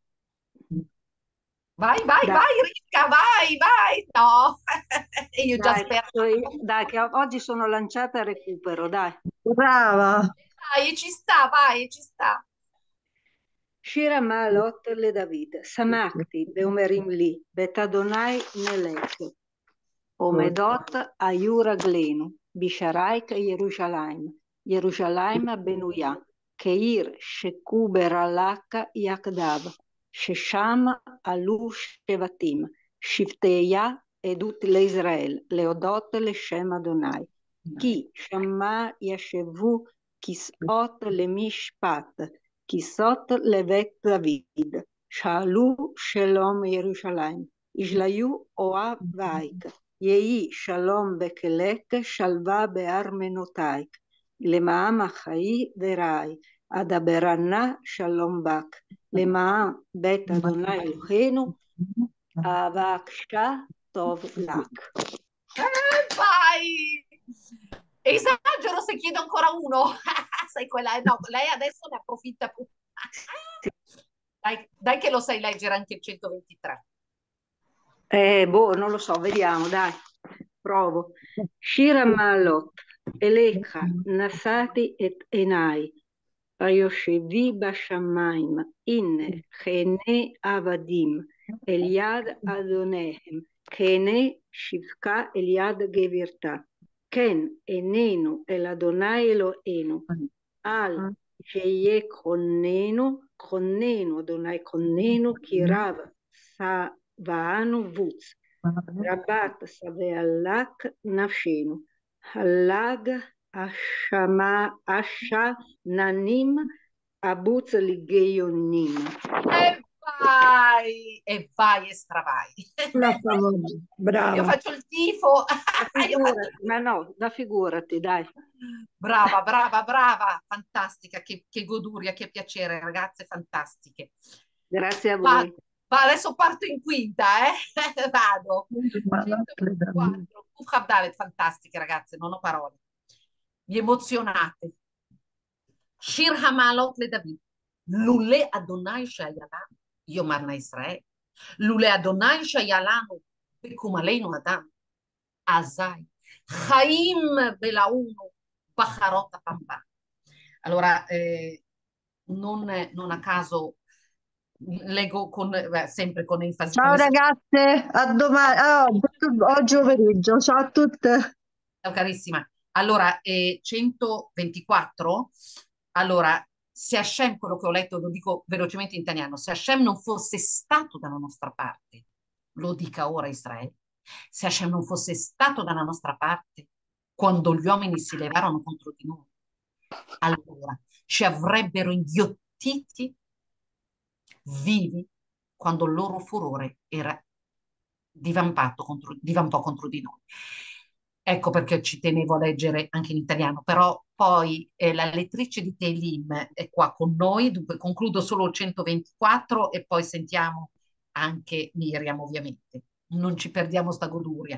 Vai, vai, Dai. vai, Ricca, vai, vai. No, e io già spero. Dai, che oggi sono lanciata a recupero, dai. Brava. Vai, ci sta, vai, ci sta. Shira Malot le David, Samakti, Beomerim li, Betadonai Melech, Omedot Ayura Glenu, Bisharaik Yerushalayim, Yerushalayim Benuya, Keir Shekuber Alaka Yakdav, Shesham Alu Shevatim, Shifteya Edut LeIsrael, Leodot Leshem Adonai, Ki Shamma Yashevu Kisot Lemishpat, Kisot Levet David, Shalu Shalom Yerushalayim, Ishlayu Oav Vaik, Yehi Shalom Bekelek, Shalva Be'ar Menotaik, Lema'am Achai Verai, Adaberana Shalom Bak, Lema'am Bet Adonai Eloheinu, Avaksha Tov Lak. Vai! Esagero se chiedo ancora uno. Sai quella? No, lei adesso ne approfitta più. Dai, dai che lo sai leggere anche il 123. Non lo so, vediamo, dai, provo. Shira Malot, Elecha, Nasati et Enai, Ayoshevi Bashamayim, Inne, Chene Avadim, Eliad Adonehem, Chene Shivka Eliad Gevirta, Ken Enenu El Adonai Eloenu, Al שיהיה כוננו, אדוני כוננו, כי רב שבענו בוץ, רבת שבעלק נפשנו, הלג אשננים, הבוץ לגיונים. E vai e stravai. La famosa, Io brava. faccio il tifo. Ma no, da figurati, dai. Brava, brava, brava, fantastica, che goduria, che piacere, ragazze fantastiche. Grazie a Va, voi. adesso parto in quinta, Vado. 124, Kufravdalet, fantastiche, ragazze, non ho parole. Mi emozionate. Shir Hamalot le David. Lule Adonai Shayalanu, Yomarna Israel. Lule Adonai Shayalanu, Bekum Aleinu Adam. Azai. Chaim Belauno, Bacharot Pampa. Allora, non a caso leggo sempre con enfasi. Ciao ragazze, a domani, oggi pomeriggio, ciao a tutte. Ciao carissima. Allora, 124, allora, se Hashem, quello che ho letto, lo dico velocemente in italiano, se Hashem non fosse stato dalla nostra parte, lo dica ora Israele, se Hashem non fosse stato dalla nostra parte quando gli uomini si levarono contro di noi, allora ci avrebbero inghiottiti vivi quando il loro furore era divampò contro di noi. Ecco perché ci tenevo a leggere anche in italiano, però poi la lettrice di Tehillim è qua con noi, dunque concludo solo il 124 e poi sentiamo anche Miriam, ovviamente. Non ci perdiamo sta goduria.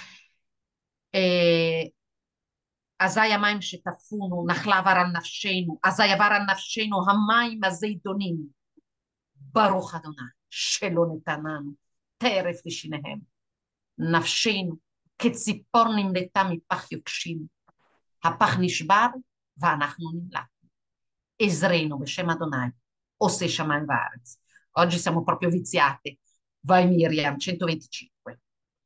אזי המים שטפונו, נחלה עבר על נפשנו, אזי עבר על נפשנו המים הזיתונים. ברוך אדוני, שלא נתננו, טרף לשיניהם. נפשנו כציפור נמלטה מפח יוקשים. הפח נשבר ואנחנו נמלטנו. עזרנו בשם אדוני, עושה שמיים וארץ. Oggi siamo proprio viziate. Vai Miriam, 125.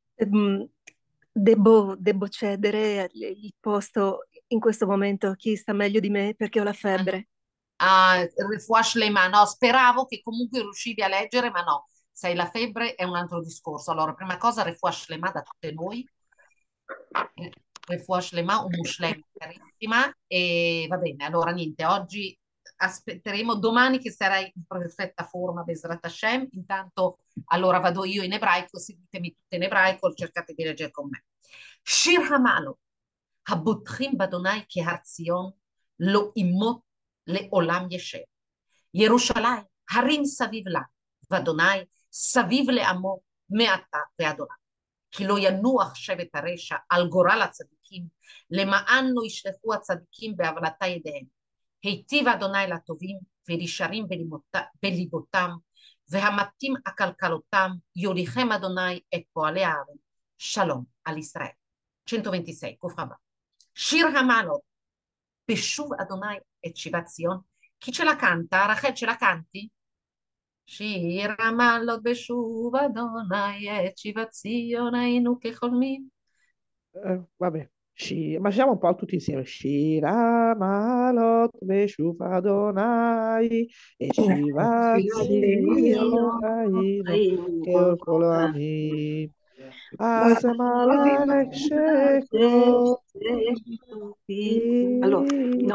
Devo cedere il posto in questo momento a chi sta meglio di me perché ho la febbre. Refuah Shlema, no, speravo che comunque riuscivi a leggere, ma no, sai, la febbre è un altro discorso. Allora, prima cosa, Refuah Shlema da tutte noi, Refuah Shlema, un mushlem carissima, e va bene, allora niente, oggi aspetteremo domani che sarai in perfetta forma, Bezrat Hashem. Intanto, allora vado io in ebraico, seguitemi tutte in ebraico, cercate di leggere con me. Shir Hamalo, Habutchim Badonai Kehar Zion, Lo Imot לעולם ישב. ירושלים, הרים סביב לה, ואדוני סביב לעמו מעתה ועד עולם. כי לא ינוח שבט הרשע על גורל הצדיקים, למען לא ישלחו הצדיקים בעוולתה ידיהם. היטיב אדוני לטובים, וישרים בליבותם, והמתים עקלקלותם, יוליכם אדוני את פועלי הארץ. שלום על ישראל. 126, קוף רבה. שיר המעלות, בשוב אדוני את שיבת ציון. chi ce la canta? Rachel, ce la canti? שיר המעלות בשוב אדוני את שיבת ציון היינו כחולמים. Vabbè, ma siamo un po' tutti insieme. Shira malot beshuv Adonai e shivat Zion hayinu kol amim. Az malek shekro Allora, no.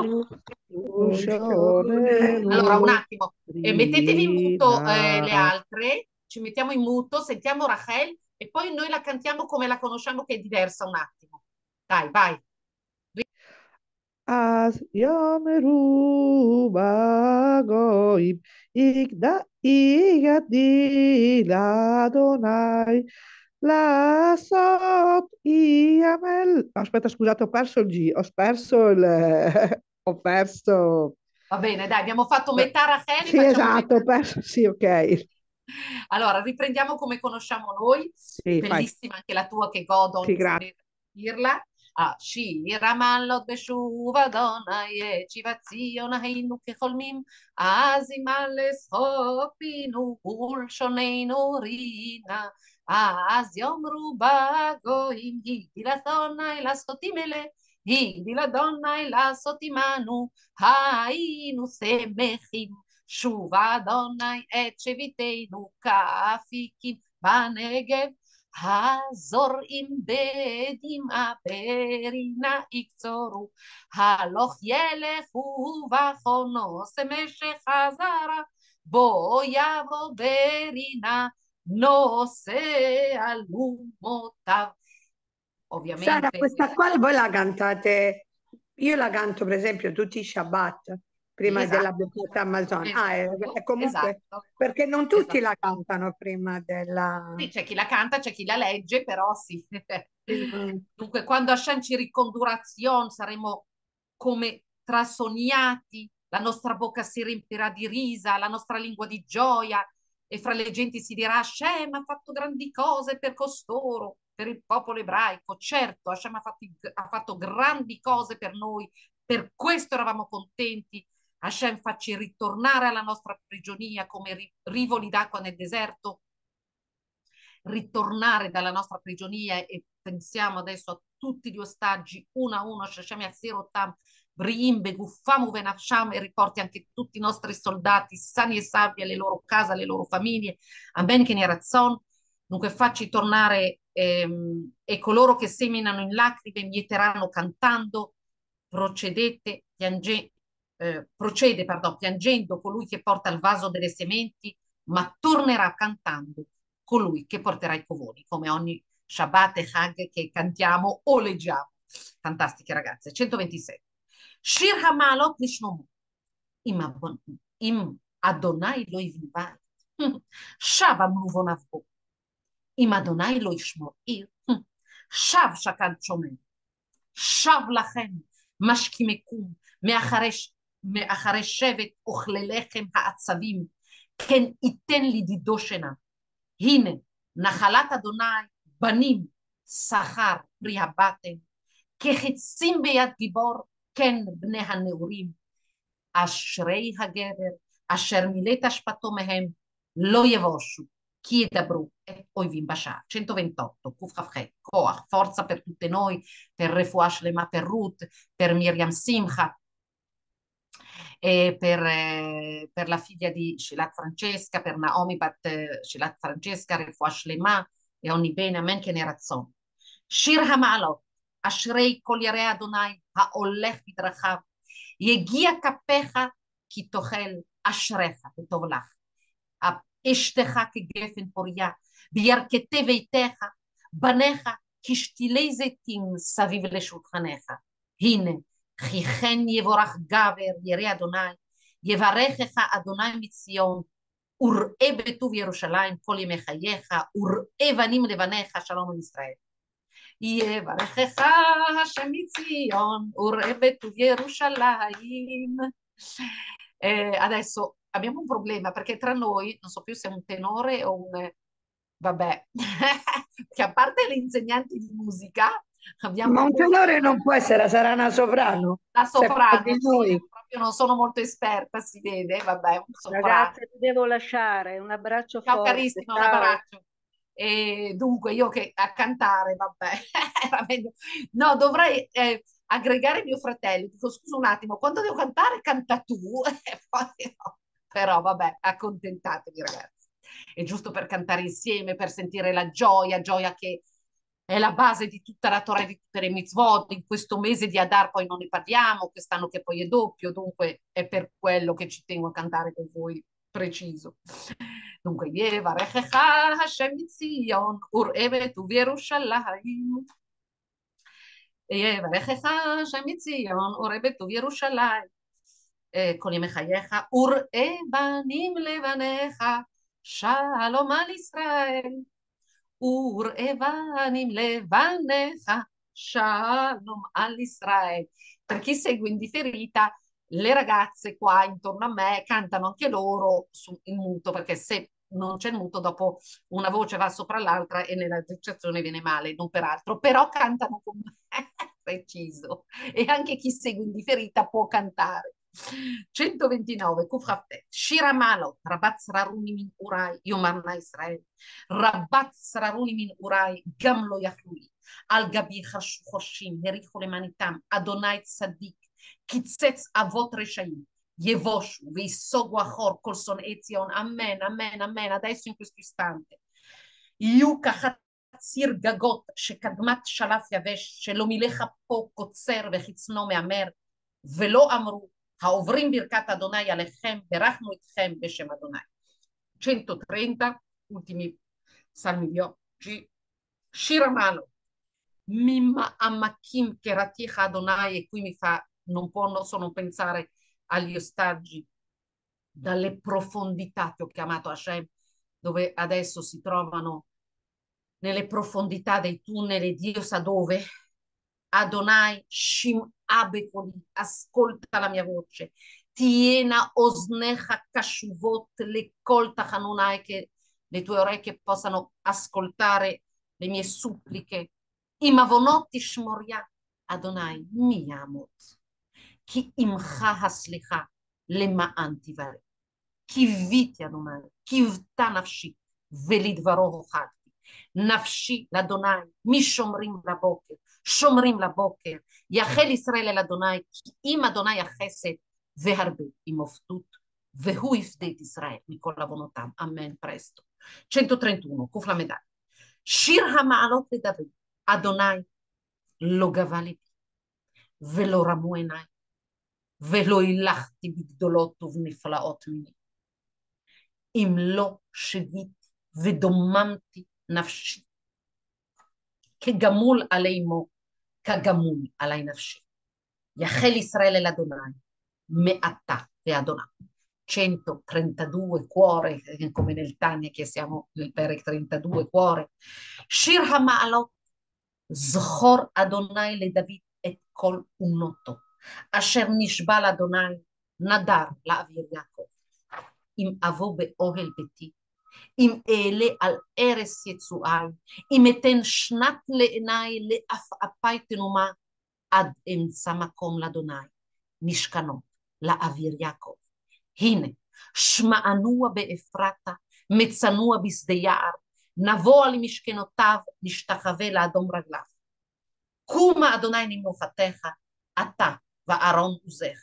Allora, un attimo, mettetevi in muto le altre, ci mettiamo in muto, sentiamo Rachel e poi noi la cantiamo come la conosciamo che è diversa un attimo. Dai, vai. אז יאמרו בגויים הגעתי לאדוני לעשות ימל. Aspetta, scusate, ho perso il G, ho perso. Va bene, dai, abbiamo fatto metà Rachel. Sì, esatto, ho perso, sì, ok. Allora, riprendiamo come conosciamo noi. Sì, bellissima anche la tua che godo sì, grazie. dirla. שיר המעלות בשוב אדוני את שיבת ציון היינו כחולמים אז ימלא שחוק פינו ולשוננו רינה אז יאמרו בגויים הגדיל אדוני לעשות ימלא Hindi la donna e la sotimanu, hainu semechim, shuva donna e ceviteinu, kafikim, banegev, hazor im bedim aperina ikzoru, haloch yelechu vachono semeshe chazara, bo yavo berina, no se alumotav. Sara, Ovviamente, questa qua voi la cantate, io la canto per esempio tutti i Shabbat prima della esatto, beccata Amazon. esatto, È comunque esatto, perché non tutti esatto. la cantano prima della... Sì, c'è chi la canta, c'è chi la legge, però sì. prima- Dunque, quando Hashem ci ricondurazione, saremo come trasogniati, la nostra bocca si riempirà di risa, la nostra lingua di gioia, e fra le genti si dirà: Hashem ha fatto grandi cose per costoro, per il popolo ebraico. Certo, Hashem ha fatto grandi cose per noi, per questo eravamo contenti. Hashem facci ritornare alla nostra prigionia come rivoli d'acqua nel deserto, ritornare dalla nostra prigionia, e pensiamo adesso a tutti gli ostaggi uno a uno, Sheshem Yatsirotam, Briim, Beguffamu, Venafsham, e riporti anche tutti i nostri soldati sani e salvi alle loro case, alle loro famiglie. Amen, che ne razzon. Dunque facci tornare, e coloro che seminano in lacrime mieteranno cantando. Procede, pardon, piangendo colui che porta il vaso delle sementi, ma tornerà cantando colui che porterà i covoni, come ogni Shabbat e Hag che cantiamo o leggiamo. Fantastiche ragazze. 127. Shir Hamalot Lishnomu. Im Adonai lo yivivai. Shav amluvonav bo. Im Adonai lo yishmor ir. Shav shakal shomer. שב לכם משכימקום מאחרי שבט אוכלי לחם העצבים, כן ייתן לדידו שינה. הנה נחלת אדוני בנים שכר פרי הבטן, כחצים ביד גיבור, כן בני הנעורים. אשרי הגבר אשר מילאת אשפתו מהם, לא יבושו, chi yedabru e oivim basha. 128, Kufchafche, Koach, forza per tutte noi, per Refuash Lema, per Ruth, per Miriam Simcha, e per la figlia di Shilat Francesca, per Naomi Bat Shilat Francesca, Refuash Lema, e ogni bene, amen, che ne razzon. Shir Hamalot, Ashrei Kol Yarei Adonai, Haolech Bidrachav, Yegia Kapecha, Ki Tochel, Ashrecha, Tov Lach. אשתך כגפן פוריה, בירכתי ביתך, בניך כשתילי זיתים סביב לשולחניך. הנה, כי כן יבורך גבר ירא אדוני, יברכך אדוני מציון, וראה בטוב ירושלים כל ימי חייך, וראה בנים לבניך שלום על ישראל. יברכך השם מציון, וראה בטוב ירושלים. Adesso abbiamo un problema perché tra noi, non so più se è un tenore o un... Vabbè, che a parte le insegnanti di musica, abbiamo Ma un due... tenore non può essere, sarà una soprano. La Se fa soprano, di sì, noi. proprio non sono molto esperta, si vede, vabbè, un soprano. Ragazze, ti devo lasciare. Un abbraccio Ciao forte. carissima, un Ciao. abbraccio. E dunque io che a cantare, vabbè, era meglio. No, dovrei aggregare mio fratello. Dico, scusa un attimo, quando devo cantare, canta tu. E poi no. Però vabbè, accontentatevi ragazzi. È giusto per cantare insieme, per sentire la gioia, gioia che è la base di tutta la Torah e di tutte le mitzvot. In questo mese di Adar poi non ne parliamo, quest'anno che poi è doppio, dunque è per quello che ci tengo a cantare con voi preciso. Dunque, Yevarechecha Hashem Mitzion, Ur'e betuv Yerushalayim. Yevarechecha Hashem Mitzion, Ur'e betuv Yerushalayim. כל ימי חייך, וראה בנים לבניך, שלום על ישראל. וראה בנים לבניך, shalom all'Israele. Per chi segue in differita, le ragazze qua intorno a me cantano anche loro in muto, perché se non c'è il muto, dopo una voce va sopra l'altra e nella recitazione viene male, non per altro, però cantano con me, preciso. E anche chi segue in differita può cantare. 129, Kufraftet, Shira Malot, Rabat Sraruni min Urai, Yomarna Israel, Rabat Sraruni min Urai, Gamlo Yachlui, על גבי חורשים, הריחו למעניתם, אדוני צדיק, קיצץ אבות רשעים, יבושו ויסוגו אחור כל שונאי ציון, אמן, אמן, אמן, adesso in questo istante. יהיו כחציר גגות שקדמת שלף יבש, שלא מילך פה קוצר וחצנו מהמר, ולא אמרו, העוברים ברכת אדוני עליכם, ברכנו אתכם בשם אדוני. 130, ultimi salmi di oggi. Shira Malo, Mimma Ammakim Keraticha Adonai, e qui non posso non pensare agli ostaggi dalle profondità che ho chiamato Hashem, dove adesso si trovano nelle profondità dei tunnel, Dio sa dove. Adonai Shim Abekoli, ascolta la mia voce. Tiena osnecha kashuvot le colta hanunai, che le tue orecchie possano ascoltare le mie suppliche. Imavonotti shmoria Adonai miyamot. Ki imcha haslicha למען תברא. קיוויתי אדוני, קיוותה נפשי, ולדברו הוכחתי. נפשי לאדוני, משומרים לבוקר, שומרים לבוקר. יחל ישראל אל אדוני, כי אם אדוני החסד והרבה עם עובדות, והוא יפדה את ישראל מכל עוונותם. אמן, פרסטו. 131, קוף למדע. שיר המעלות לדוד, אדוני לא גבה ליבי, ולא רמו עיניי, ולא הילכתי בגדולות ובנפלאות מיני. אם לא שביתי ודוממתי נפשי, כגמול עלי מו, כגמול עלי נפשי. יחל ישראל אל אדוני, מעתה ואדוני. 132 cuore, come nel Tania che siamo nel Perek 32 cuore. שיר המעלות, זכור אדוני לדוד את כל אומנותו. אשר נשבע לאדוני, נדר לאוויר יעקב. אם אבוא באוהל ביתי, אם אעלה על ערש יצואי, אם אתן שנת לעיניי לעפעפי תנומה, עד אמצא מקום לאדוני, משכנות לאוויר יעקב. הנה, שמענוע באפרתה, מצנוע בשדה יער, נבוא על משכנותיו, נשתחווה לאדום רגליו. קומה אדוני נמנוחתך, אתה וארון עוזיך.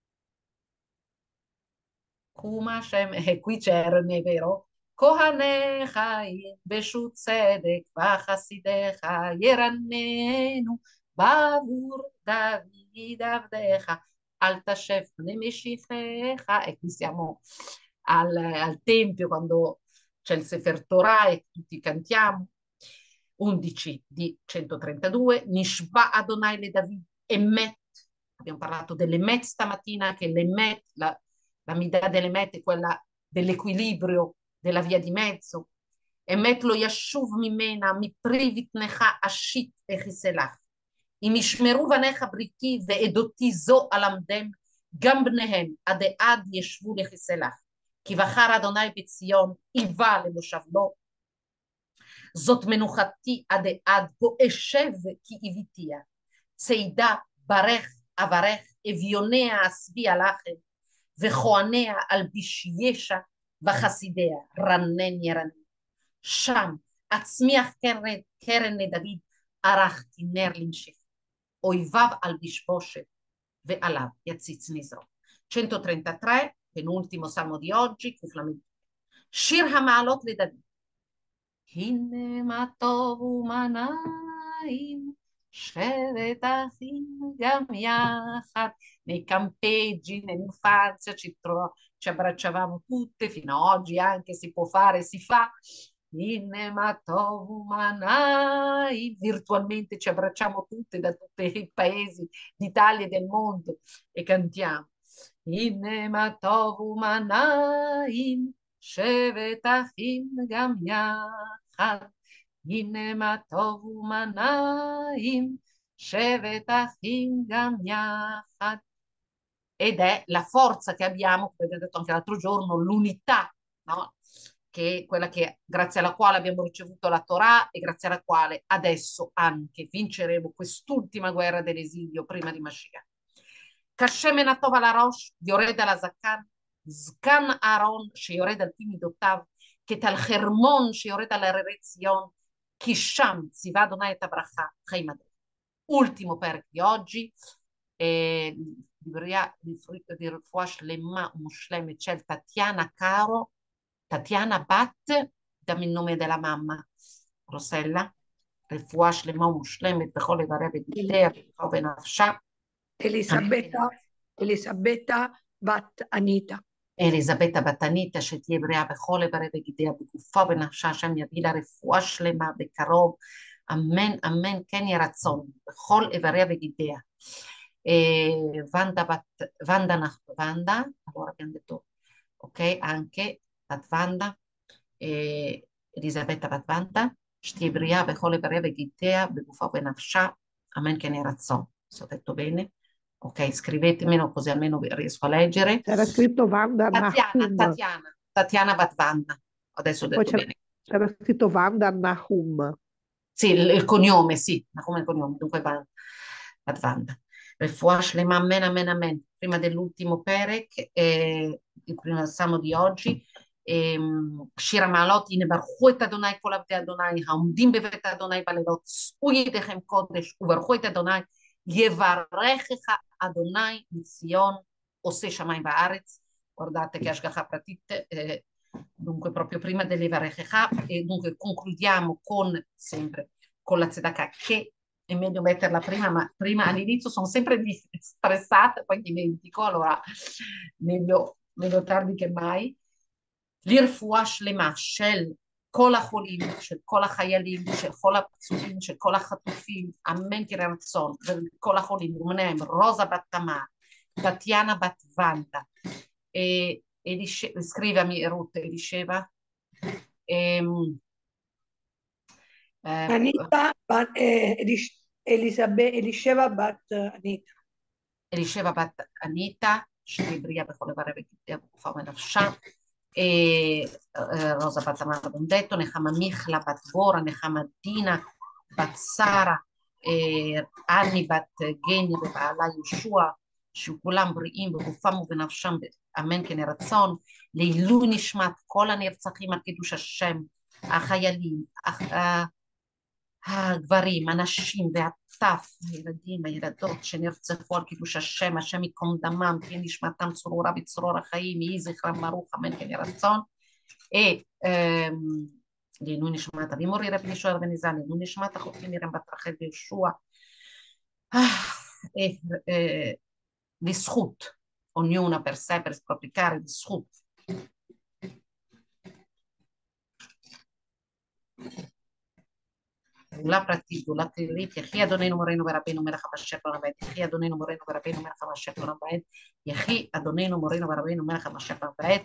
קומה שם, qui c'è è vero, כהניך ילבשו צדק וחסידיך ירננו בעבור דוד עבדיך, אל תשב פני משיחיך. E qui siamo al Tempio quando c'è il Sefer Torah e tutti cantiamo. 11 di 132, Nishba Adonai le David Emet. Abbiamo parlato dell'Emet stamattina, che l'Emet, la Midah dell'Emet è quella dell'equilibrio, della via di mezzo. Emet lo yashuv mimena miprivit necha ashit echiselach. אם ישמרו בניך בריתי ועדותי זו אלמדם, גם בניהם עד עד ישבו לכיסא לך. כי בחר אדוני בציון, איבה למושב לו. זאת מנוחתי עד עד, בו אשב כי איביתיה. צידה ברך אברך, אביוניה אשביע לחם, וכהניה אלביש ישע, וחסידיה רנן ירנן. שם אצמיח קרן לדוד, ערכתי נר לנשף. אויביו על בשבושת, ועליו יציץ נזרו. 133, penultimo salmo di oggi, שיר המעלות לדוד. הנה מה טוב ומה נעים, שבת אחים גם יחד. Nei campeggi, nell'infanzia ci abbracciavamo tutte, fino ad oggi anche si può fare, si fa. Virtualmente ci abbracciamo tutte da tutti i paesi d'Italia e del mondo e cantiamo. shevet achim gam yachad. shevet achim gam yachad. Ed è la forza che abbiamo, come abbiamo detto anche l'altro giorno, l'unità, no? Che è quella grazie alla quale abbiamo ricevuto la Torah e grazie alla quale adesso anche vinceremo quest'ultima guerra dell'esilio prima di Mashiach. Kashem enatov al הראש, יורד על הזקן, זקן אהרון שיורד על פי מידותיו, כטל חרמון שיורד על הררי ציון, Kisham Ziva Adonai et Abraha Chaim Adonai. Ultimo perek di oggi, di Refuah Shlema Mushleme c'è Tatiana Caro, Tatiana Bat, dammi il nome della mamma, Rossella, Refuah Shlema Mushleme Bechol Evareh Veditea Bechol Benafsha. Elisabetta Bat Anita. Elisabetta Battanita, שתהיה בריאה בכל איברי בגידיה, בגופה ובנפשה, שם יביא לה רפואה שלמה בקרוב, אמן, אמן, כן יהי רצון, בכל איבריה וגידיה. Vanda, allora abbiamo detto, ok, anche Bat Vanda, Elisabetta Bat Vanda, שתהיה בריאה בכל איבריה וגידיה, בגופה ובנפשה, amen, כן יהי רצון. Se ho detto bene? Ok, scrivetemelo così almeno riesco a leggere. C'era scritto Vanda Nahum. Tatiana Bat Vanda. Adesso ho Poi detto bene. c'era scritto Vanda Nahum. Sì, il cognome, sì, come il cognome, dunque Bat Vanda. Refuah Shlema, amen, amen, amen. Prima dell'ultimo perek, il primo salmo di oggi, שיר המעלות, הנה ברכו את אדוני כל עבדי אדוני, העומדים בבית אדוני בלילות, שאו ידיכם קודש, וברכו את אדוני, יברכך אדוני מציון, עושה שמיים וארץ. Guardate che השגחה פרטית, dunque proprio prima dell'Ivarechecha, e dunque concludiamo sempre con la tzedakah, che è meglio metterla prima, ma prima all'inizio sono sempre stressata, poi dimentico, allora meglio tardi che mai. לרפואה שלמה של כל החולים, של כל החיילים, של כל הפצועים, של כל החטופים, אמן כן יהי רצון, וכל החולים, וביניהם רוזה בת תמר, טטיאנה בת ונדה, scrivami Ruth Elisheva, Anita, Elisheva Bat Anita. Elisheva Bat Anita, שתהיה בריאה בכל איברי בגידיה בגופה ובנפשה. Rosa Bat Tamar, abbiamo detto, Nechama Michla Bat Bora, Nechama Dina Bat Sara, Anni Bat Geni Bebala Yeshua, שכולם בריאים בגופם ובנפשם, אמן כן יהי רצון, לעילוי נשמת כל הנרצחים על קידוש השם, החיילים, הגברים, הנשים והטף, הילדים, הילדות שנרצחו על קידוש השם, השם ייקום דמם, תהיה נשמתם צרורה בצרור החיים, יהי זכרם ברוך, אמן כן יהי רצון. לעילוי נשמת אבי מורי רבי ישוע בן עזרא, לעילוי נשמת אחותי מרים בת רחל וישוע, לזכות, ognuna per sé, per sproplicare לזכות. גאולה פרטית, גאולה כללית, יחי אדוננו מורנו ורבנו מלך המשיח לעולם ועד, יחי אדוננו מורנו ורבנו מלך המשיח לעולם ועד, יחי אדוננו מורנו ורבנו מלך המשיח לעולם ועד,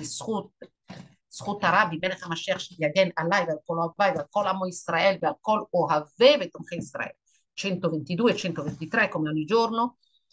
זכות הרבי מלך המשיח שיגן עליי ועל כל אוהביי ועל כל עמו ישראל ועל כל אוהבי ותומכי ישראל. 122 e 123 come ogni giorno.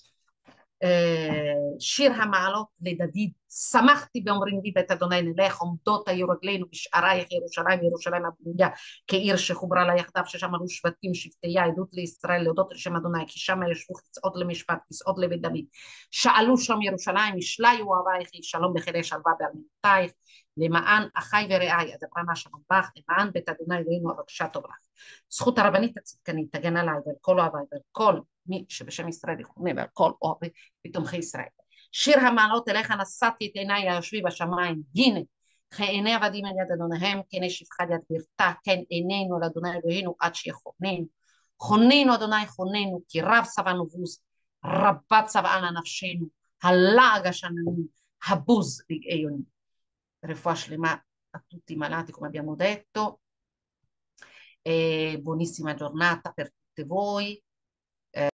שיר המעלות לדוד, שמחתי באומרים לי בית אדוני נלך, עומדות היו רגלינו בשערייך ירושלים, וירושלים הבנויה כעיר שחוברה לה יחדיו, ששם עלו שבטים שבטיה, עדות לישראל, להודות לשם אדוני, כי שם ישבו כסאות למשפט, כסאות לבית דוד, שאלו שם ירושלים, ישליו אוהבייך, שלום בחילי שלווה בארמנותייך, למען אחי ורעי, אדברה מה שמבך, למען בית אדוני אלוהינו אבקשה תברך. זכות הרבנית הצדקנית תגן עליי ועל כל אוהביי ועל כל מי שבשם ישראל יכונה ועל כל אוהבי ותומכי ישראל. שיר המעלות אליך נשאתי את עיניי היושבי בשמיים, הנה כעיני עבדים על יד אדוניהם, כעיני שפחת יד גברתה, כן עינינו על אדוני אלוהינו עד שיכוננו. חוננו אדוני חוננו, כי רב צבאנו בוז, רבה צבאנה נפשנו, הלעג השננים, הבוז רגעי יונים. רפואה שלמה a tutti i malati come abbiamo detto, buonissima giornata per tutti voi.